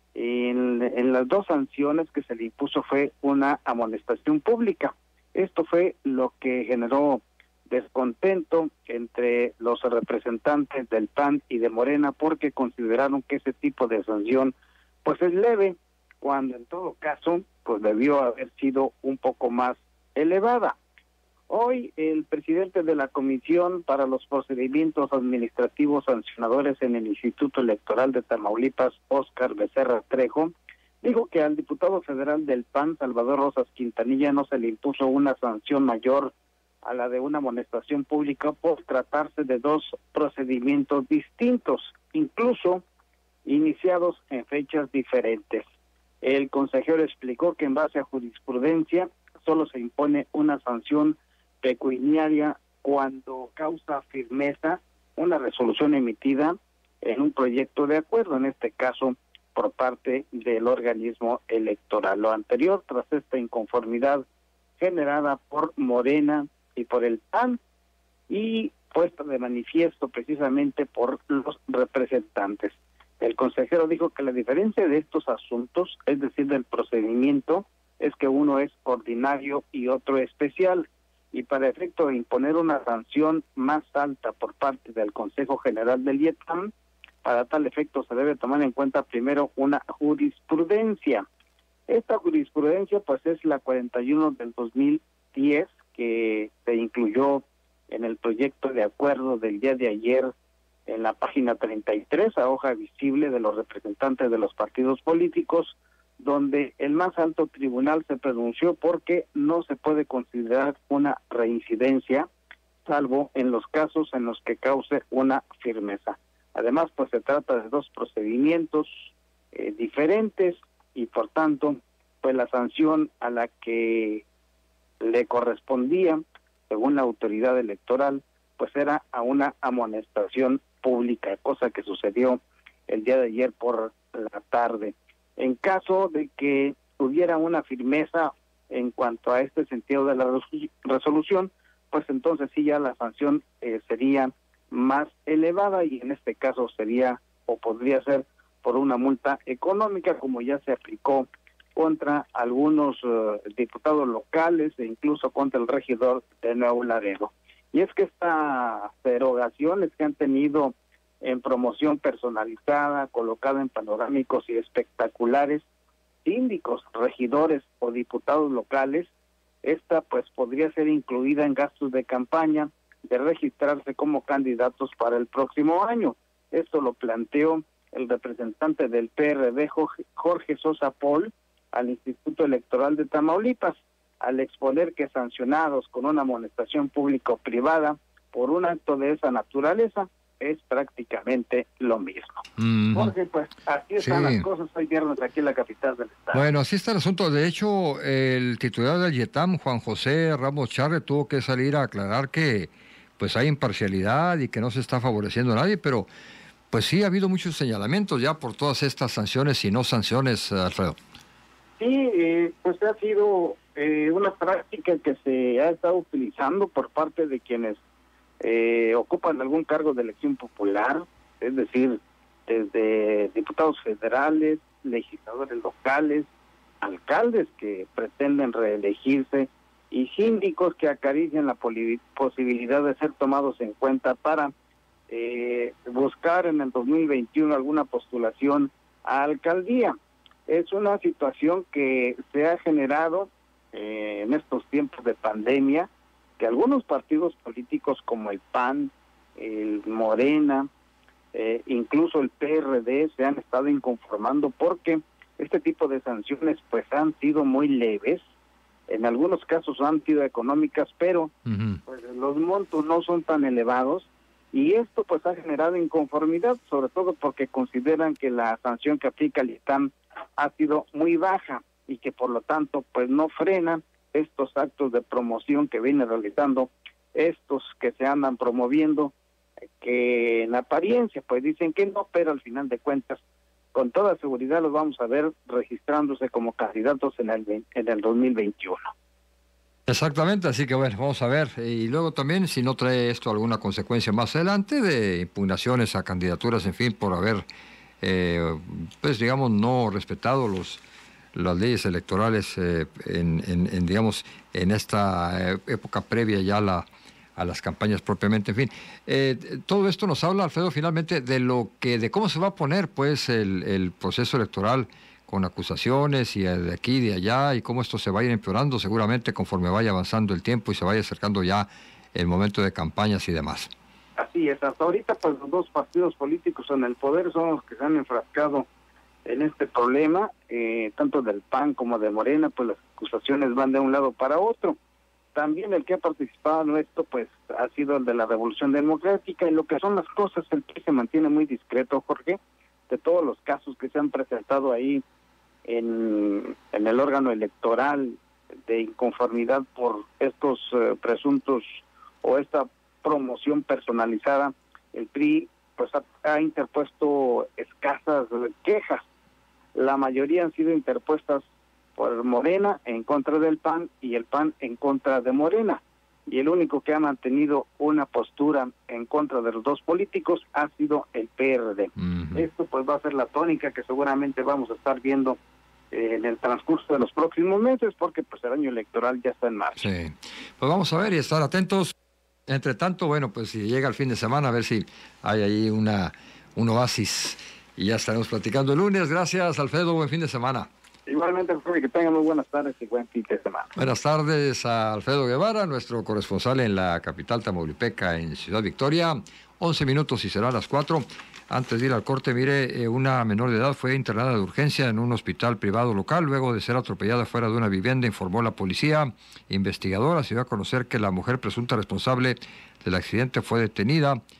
en las dos sanciones que se le impuso fue una amonestación pública. Esto fue lo que generó descontento entre los representantes del PAN y de Morena, porque consideraron que ese tipo de sanción pues es leve, cuando en todo caso pues debió haber sido un poco más elevada. Hoy el presidente de la Comisión para los Procedimientos Administrativos Sancionadores en el Instituto Electoral de Tamaulipas, Óscar Becerra Trejo, dijo que al diputado federal del PAN, Salvador Rosas Quintanilla, no se le impuso una sanción mayor a la de una amonestación pública por tratarse de dos procedimientos distintos, incluso iniciados en fechas diferentes. El consejero explicó que en base a jurisprudencia solo se impone una sanción pecuniaria cuando causa firmeza una resolución emitida en un proyecto de acuerdo, en este caso por parte del organismo electoral. Lo anterior tras esta inconformidad generada por Morena y por el PAN y puesta de manifiesto precisamente por los representantes. El consejero dijo que la diferencia de estos asuntos, es decir, del procedimiento, es que uno es ordinario y otro especial, y para efecto de imponer una sanción más alta por parte del Consejo General del IETAM, para tal efecto se debe tomar en cuenta primero una jurisprudencia. Esta jurisprudencia pues es la 41 del 2010, que se incluyó en el proyecto de acuerdo del día de ayer en la página 33, a hoja visible de los representantes de los partidos políticos, donde el más alto tribunal se pronunció porque no se puede considerar una reincidencia, salvo en los casos en los que cause una firmeza. Además, pues se trata de dos procedimientos diferentes y por tanto, pues la sanción a la que le correspondía, según la autoridad electoral, pues era a una amonestación pública, cosa que sucedió el día de ayer por la tarde. En caso de que hubiera una firmeza en cuanto a este sentido de la resolución, pues entonces sí ya la sanción sería más elevada y en este caso sería o podría ser por una multa económica, como ya se aplicó contra algunos diputados locales e incluso contra el regidor de Nuevo Laredo. Y es que estas derogaciones que han tenido en promoción personalizada, colocada en panorámicos y espectaculares, síndicos, regidores o diputados locales, esta pues podría ser incluida en gastos de campaña de registrarse como candidatos para el próximo año. Esto lo planteó el representante del PRD, Jorge Sosa Paul, al Instituto Electoral de Tamaulipas, al exponer que sancionados con una amonestación pública o privada por un acto de esa naturaleza es prácticamente lo mismo. Jorge, pues así están las cosas hoy viernes aquí en la capital del estado.
Bueno, así está el asunto. De hecho, el titular del YETAM, Juan José Ramos Charre, tuvo que salir a aclarar que pues hay imparcialidad y que no se está favoreciendo a nadie, pero pues sí ha habido muchos señalamientos ya por todas estas sanciones y no sanciones, Alfredo.
Sí, pues ha sido una práctica que se ha estado utilizando por parte de quienes ocupan algún cargo de elección popular, es decir, desde diputados federales, legisladores locales, alcaldes que pretenden reelegirse y síndicos que acarician la posibilidad de ser tomados en cuenta para buscar en el 2021 alguna postulación a alcaldía. Es una situación que se ha generado en estos tiempos de pandemia, que algunos partidos políticos como el PAN, el Morena, incluso el PRD se han estado inconformando porque este tipo de sanciones pues han sido muy leves, en algunos casos han sido económicas, pero pues, los montos no son tan elevados y esto pues ha generado inconformidad, sobre todo porque consideran que la sanción que aplica el ITAM ha sido muy baja y que por lo tanto pues no frena estos actos de promoción que viene realizando estos que se andan promoviendo, que en apariencia pues dicen que no, pero al final de cuentas con toda seguridad los vamos a ver registrándose como candidatos en el 2021.
Exactamente, así que bueno, vamos a ver. Y luego también si no trae esto alguna consecuencia más adelante de impugnaciones a candidaturas, en fin, por haber, pues digamos, no respetado las leyes electorales digamos, en esta época previa ya a las campañas propiamente, en fin. Todo esto nos habla, Alfredo, finalmente de cómo se va a poner pues el proceso electoral con acusaciones y de aquí y de allá y cómo esto se va a ir empeorando seguramente conforme vaya avanzando el tiempo y se vaya acercando ya el momento de campañas y demás.
Así es, hasta ahorita pues los dos partidos políticos en el poder son los que se han enfrascado en este problema, tanto del PAN como de Morena, pues las acusaciones van de un lado para otro. También el que ha participado en esto pues ha sido el de la Revolución Democrática y lo que son las cosas, el PRI se mantiene muy discreto, Jorge, de todos los casos que se han presentado ahí en el órgano electoral de inconformidad por estos presuntos o esta promoción personalizada. El PRI pues ha interpuesto escasas quejas, la mayoría han sido interpuestas por Morena en contra del PAN y el PAN en contra de Morena, y el único que ha mantenido una postura en contra de los dos políticos ha sido el PRD. Esto pues va a ser la tónica que seguramente vamos a estar viendo en el transcurso de los próximos meses, porque pues el año electoral ya está en marcha.
Sí, pues vamos a ver y estar atentos. Entre tanto, bueno, pues si llega el fin de semana, a ver si hay ahí un oasis y ya estaremos platicando el lunes. Gracias, Alfredo, buen fin de semana.
Igualmente, que tengan muy buenas tardes y buen fin de semana.
Buenas tardes a Alfredo Guevara, nuestro corresponsal en la capital tamaulipeca, en Ciudad Victoria. 11 minutos y será las 4. Antes de ir al corte, mire, una menor de edad fue internada de urgencia en un hospital privado local luego de ser atropellada fuera de una vivienda, informó la policía. Investigadora se dio a conocer que la mujer presunta responsable del accidente fue detenida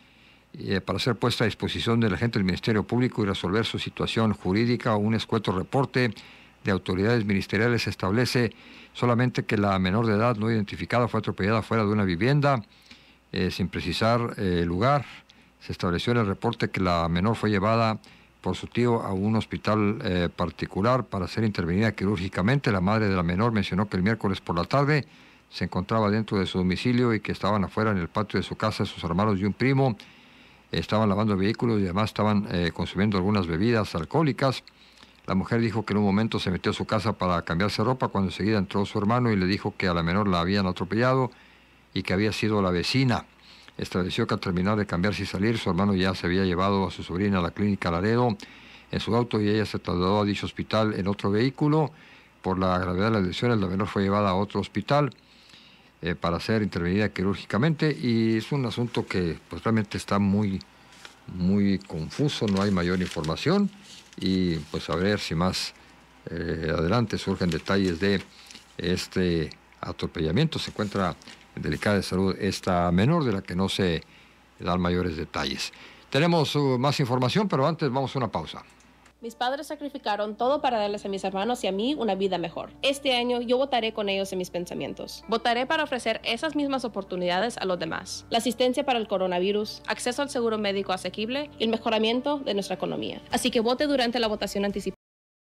para ser puesta a disposición del agente del Ministerio Público y resolver su situación jurídica. Un escueto reporte de autoridades ministeriales establece solamente que la menor de edad no identificada fue atropellada fuera de una vivienda, sin precisar el lugar. Se estableció en el reporte que la menor fue llevada por su tío a un hospital particular para ser intervenida quirúrgicamente. La madre de la menor mencionó que el miércoles por la tarde se encontraba dentro de su domicilio y que estaban afuera en el patio de su casa sus hermanos y un primo. Estaban lavando vehículos y además estaban consumiendo algunas bebidas alcohólicas. La mujer dijo que en un momento se metió a su casa para cambiarse ropa, cuando enseguida entró su hermano y le dijo que a la menor la habían atropellado y que había sido la vecina. Estableció que al terminar de cambiarse y salir, su hermano ya se había llevado a su sobrina a la clínica Laredo en su auto y ella se trasladó a dicho hospital en otro vehículo. Por la gravedad de las lesiones, la menor fue llevada a otro hospital para ser intervenida quirúrgicamente, y es un asunto que pues realmente está muy confuso, no hay mayor información, y pues a ver si más adelante surgen detalles de este atropellamiento. Se encuentra en delicada de salud esta menor, de la que no se dan mayores detalles. Tenemos más información, pero antes vamos a una pausa.
Mis padres sacrificaron todo para darles a mis hermanos y a mí una vida mejor. Este año yo votaré con ellos en mis pensamientos. Votaré para ofrecer esas mismas oportunidades a los demás. La asistencia para el coronavirus, acceso al seguro médico asequible y el mejoramiento de nuestra economía. Así que vote durante la votación anticipada.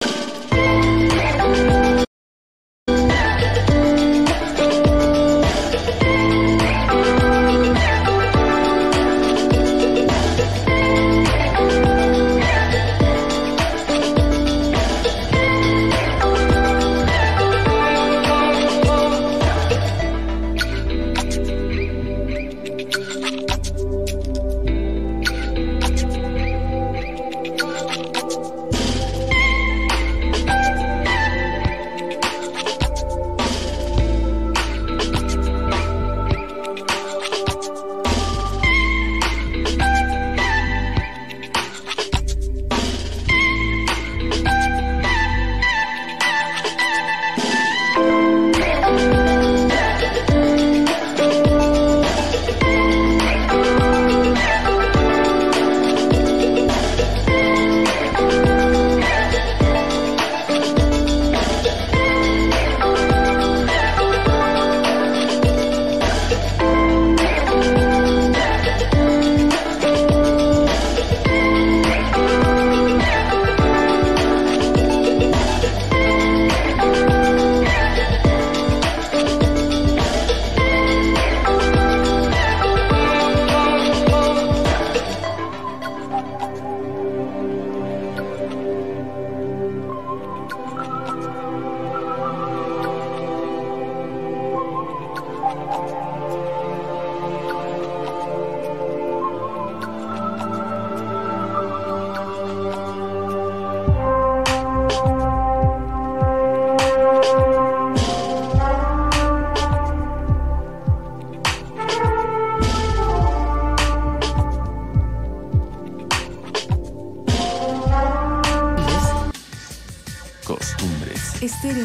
Estéreo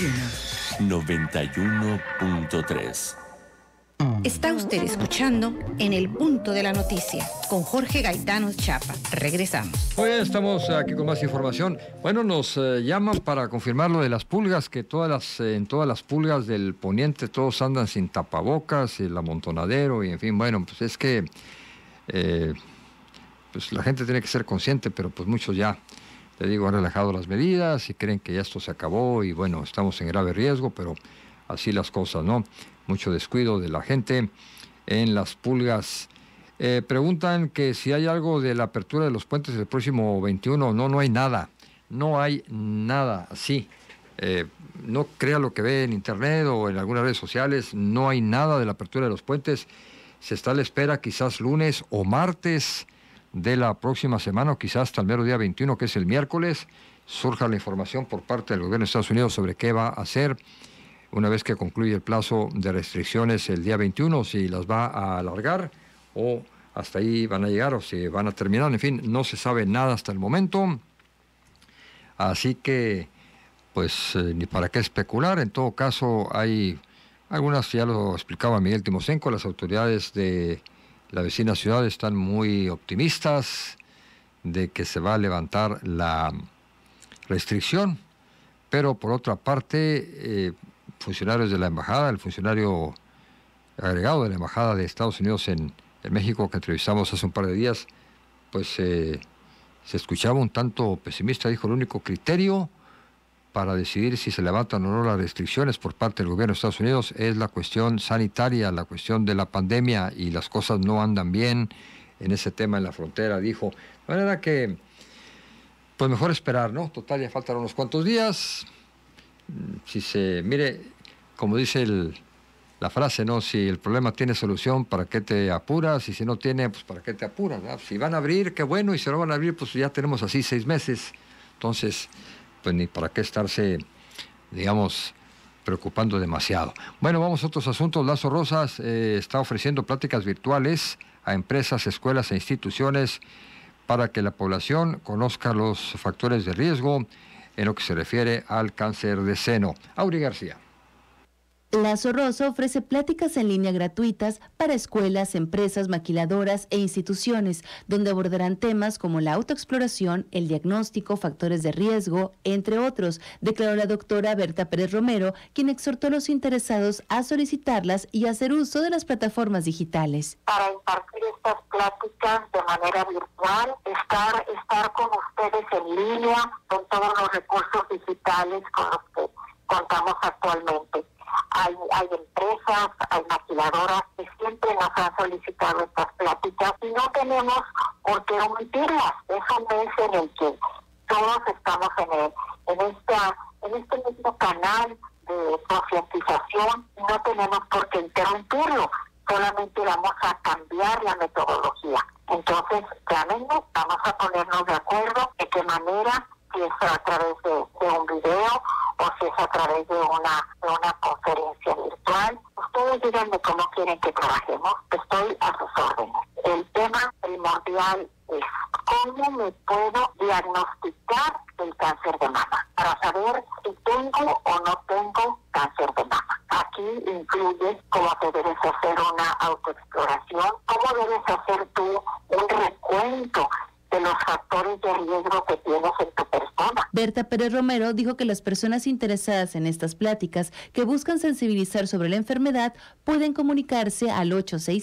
91.3.
Está usted escuchando En el Punto de la Noticia con Jorge Gaitano Chapa. Regresamos.
Hoy estamos aquí con más información. Bueno, nos llaman para confirmar lo de las pulgas, que en todas las pulgas del poniente todos andan sin tapabocas, el amontonadero y en fin, bueno, pues es que pues la gente tiene que ser consciente, pero pues muchos ya, te digo, han relajado las medidas y creen que ya esto se acabó y bueno, estamos en grave riesgo, pero así las cosas, ¿no? Mucho descuido de la gente en las pulgas. Preguntan que si hay algo de la apertura de los puentes el próximo 21. No hay nada. No hay nada así. No crea lo que ve en internet o en algunas redes sociales. No hay nada de la apertura de los puentes. Se está a la espera quizás lunes o martes de la próxima semana, o quizás hasta el mero día 21, que es el miércoles, surja la información por parte del gobierno de Estados Unidos sobre qué va a hacer una vez que concluye el plazo de restricciones el día 21, si las va a alargar o hasta ahí van a llegar o si van a terminar. En fin, no se sabe nada hasta el momento. Así que, pues, ni para qué especular. En todo caso, hay algunas, ya lo explicaba Miguel Timosenko, las autoridades de la vecina ciudad están muy optimistas de que se va a levantar la restricción, pero por otra parte, funcionarios de la embajada, el funcionario agregado de la embajada de Estados Unidos en México que entrevistamos hace un par de días, pues se escuchaba un tanto pesimista. Dijo: el único criterio para decidir si se levantan o no las restricciones por parte del gobierno de Estados Unidos es la cuestión sanitaria, la cuestión de la pandemia, y las cosas no andan bien en ese tema en la frontera, dijo. De manera que, pues mejor esperar, ¿no? Total, ya faltan unos cuantos días. Mire, como dice la frase, ¿no? Si el problema tiene solución, ¿para qué te apuras? Y si no tiene, pues ¿para qué te apuras? ¿No? Si van a abrir, qué bueno, y si no van a abrir, pues ya tenemos así 6 meses. Entonces, pues ni para qué estarse, digamos, preocupando demasiado. Bueno, vamos a otros asuntos. Lazo Rosas está ofreciendo pláticas virtuales a empresas, escuelas e instituciones para que la población conozca los factores de riesgo en lo que se refiere al cáncer de seno. Auri García.
Lazo Rosa ofrece pláticas en línea gratuitas para escuelas, empresas, maquiladoras e instituciones, donde abordarán temas como la autoexploración, el diagnóstico, factores de riesgo, entre otros, declaró la doctora Berta Pérez Romero, quien exhortó a los interesados a solicitarlas y hacer uso de las plataformas digitales.
Para impartir estas pláticas de manera virtual, estar con ustedes en línea, con todos los recursos digitales con los que contamos actualmente. Hay empresas, hay maquiladoras que siempre nos han solicitado estas pláticas y no tenemos por qué omitirlas. Es un mes en el que todos estamos en este mismo canal de concientización y no tenemos por qué interrumpirlo. Solamente vamos a cambiar la metodología. Entonces, llámenos, vamos a ponernos de acuerdo de qué manera, si es a través de un video o si es a través de una conferencia virtual. Ustedes díganme cómo quieren que trabajemos, estoy a sus órdenes. El tema primordial es cómo me puedo diagnosticar el cáncer de mama, para saber si tengo o no tengo cáncer de mama. Aquí incluye cómo te debes hacer una autoexploración, cómo debes hacer tú un recuento de los factores de riesgo que tienes en tu persona.
Berta Pérez Romero dijo que las personas interesadas en estas pláticas que buscan sensibilizar sobre la enfermedad pueden comunicarse al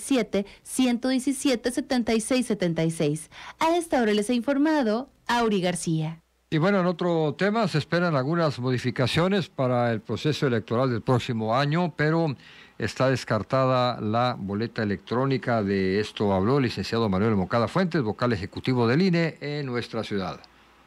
867-117-7676. A esta hora les ha informado Auri García.
Y bueno, en otro tema se esperan algunas modificaciones para el proceso electoral del próximo año, pero está descartada la boleta electrónica. De esto habló el licenciado Manuel Moncada Fuentes, vocal ejecutivo del INE en nuestra ciudad.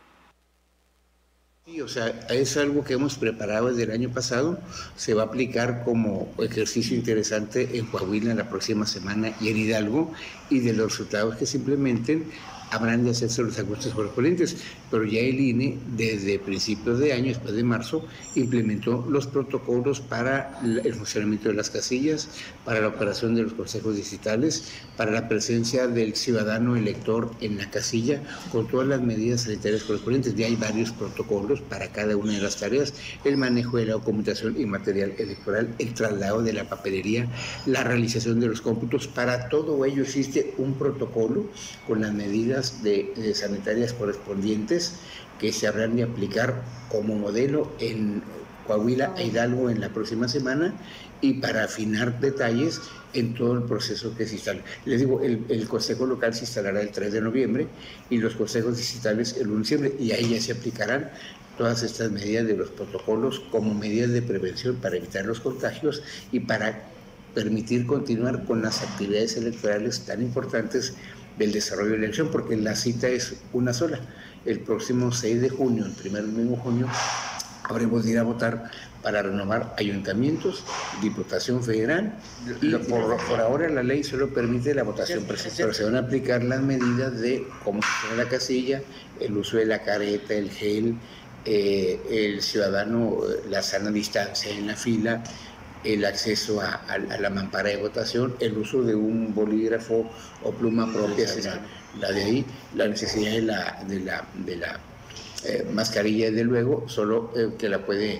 Sí, o sea, es algo que hemos preparado desde el año pasado, se va a aplicar como ejercicio interesante en Coahuila la próxima semana y en Hidalgo, y de los resultados que se implementen habrán de hacerse los ajustes correspondientes, pero ya el INE desde principios de año, después de marzo, implementó los protocolos para el funcionamiento de las casillas, para la operación de los consejos digitales, para la presencia del ciudadano elector en la casilla, con todas las medidas sanitarias correspondientes. Ya hay varios protocolos para cada una de las tareas: el manejo de la documentación y material electoral, el traslado de la papelería, la realización de los cómputos. Para todo ello existe un protocolo con las medidas de sanitarias correspondientes que se habrán de aplicar como modelo en Coahuila e Hidalgo en la próxima semana, y para afinar detalles en todo el proceso que se instala. Les digo, el Consejo Local se instalará el 3 de noviembre y los consejos digitales el 1 de diciembre, y ahí ya se aplicarán todas estas medidas de los protocolos como medidas de prevención para evitar los contagios y para permitir continuar con las actividades electorales tan importantes del desarrollo de la elección, porque la cita es una sola. El próximo 6 de junio, el primer domingo de junio, habremos de ir a votar para renovar ayuntamientos, Diputación Federal, y por ahora la ley solo permite la votación presencial, pero se van a aplicar las medidas de cómo funciona la casilla, el uso de la careta, el gel, el ciudadano, la sana distancia en la fila, el acceso a la mampara de votación, el uso de un bolígrafo o pluma propia, la de ahí, la necesidad de la mascarilla, desde luego, solo que la puede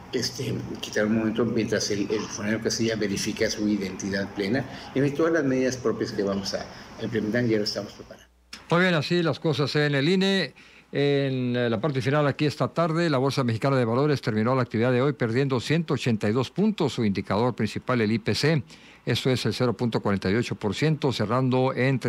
quitar un momento mientras el funcionario Casilla verifica su identidad plena. Y todas las medidas propias que vamos a implementar ya lo estamos preparando.
Muy bien, así las cosas en el INE. En la parte final aquí esta tarde, la Bolsa Mexicana de Valores terminó la actividad de hoy perdiendo 182 puntos, su indicador principal, el IPC. Esto es el 0.48%, cerrando en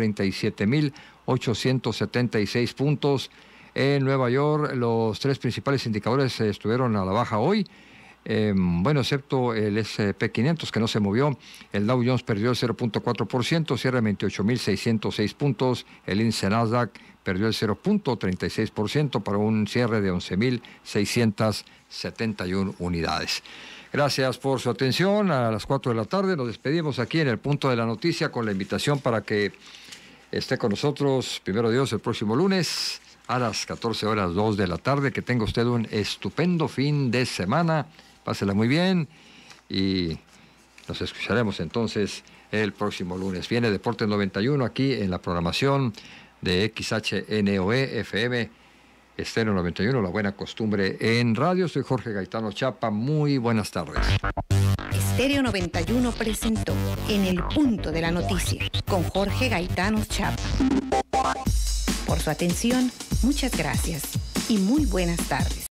37.876 puntos. En Nueva York, los tres principales indicadores estuvieron a la baja hoy. Excepto el S&P 500 que no se movió. El Dow Jones perdió el 0.4%, cierra en 28.606 puntos. El índice Nasdaq perdió el 0.36% para un cierre de 11.671 unidades. Gracias por su atención. A las 4 de la tarde nos despedimos aquí en el Punto de la Noticia con la invitación para que esté con nosotros, primero Dios, el próximo lunes a las 14:02 de la tarde. Que tenga usted un estupendo fin de semana. Pásela muy bien y nos escucharemos entonces el próximo lunes. Viene Deportes 91 aquí en la programación de XHNOE FM Estéreo 91, la buena costumbre en radio. Soy Jorge Gaitano Chapa. Muy buenas tardes.
Estéreo 91 presentó En el Punto de la Noticia con Jorge Gaitano Chapa. Por su atención, muchas gracias y muy buenas tardes.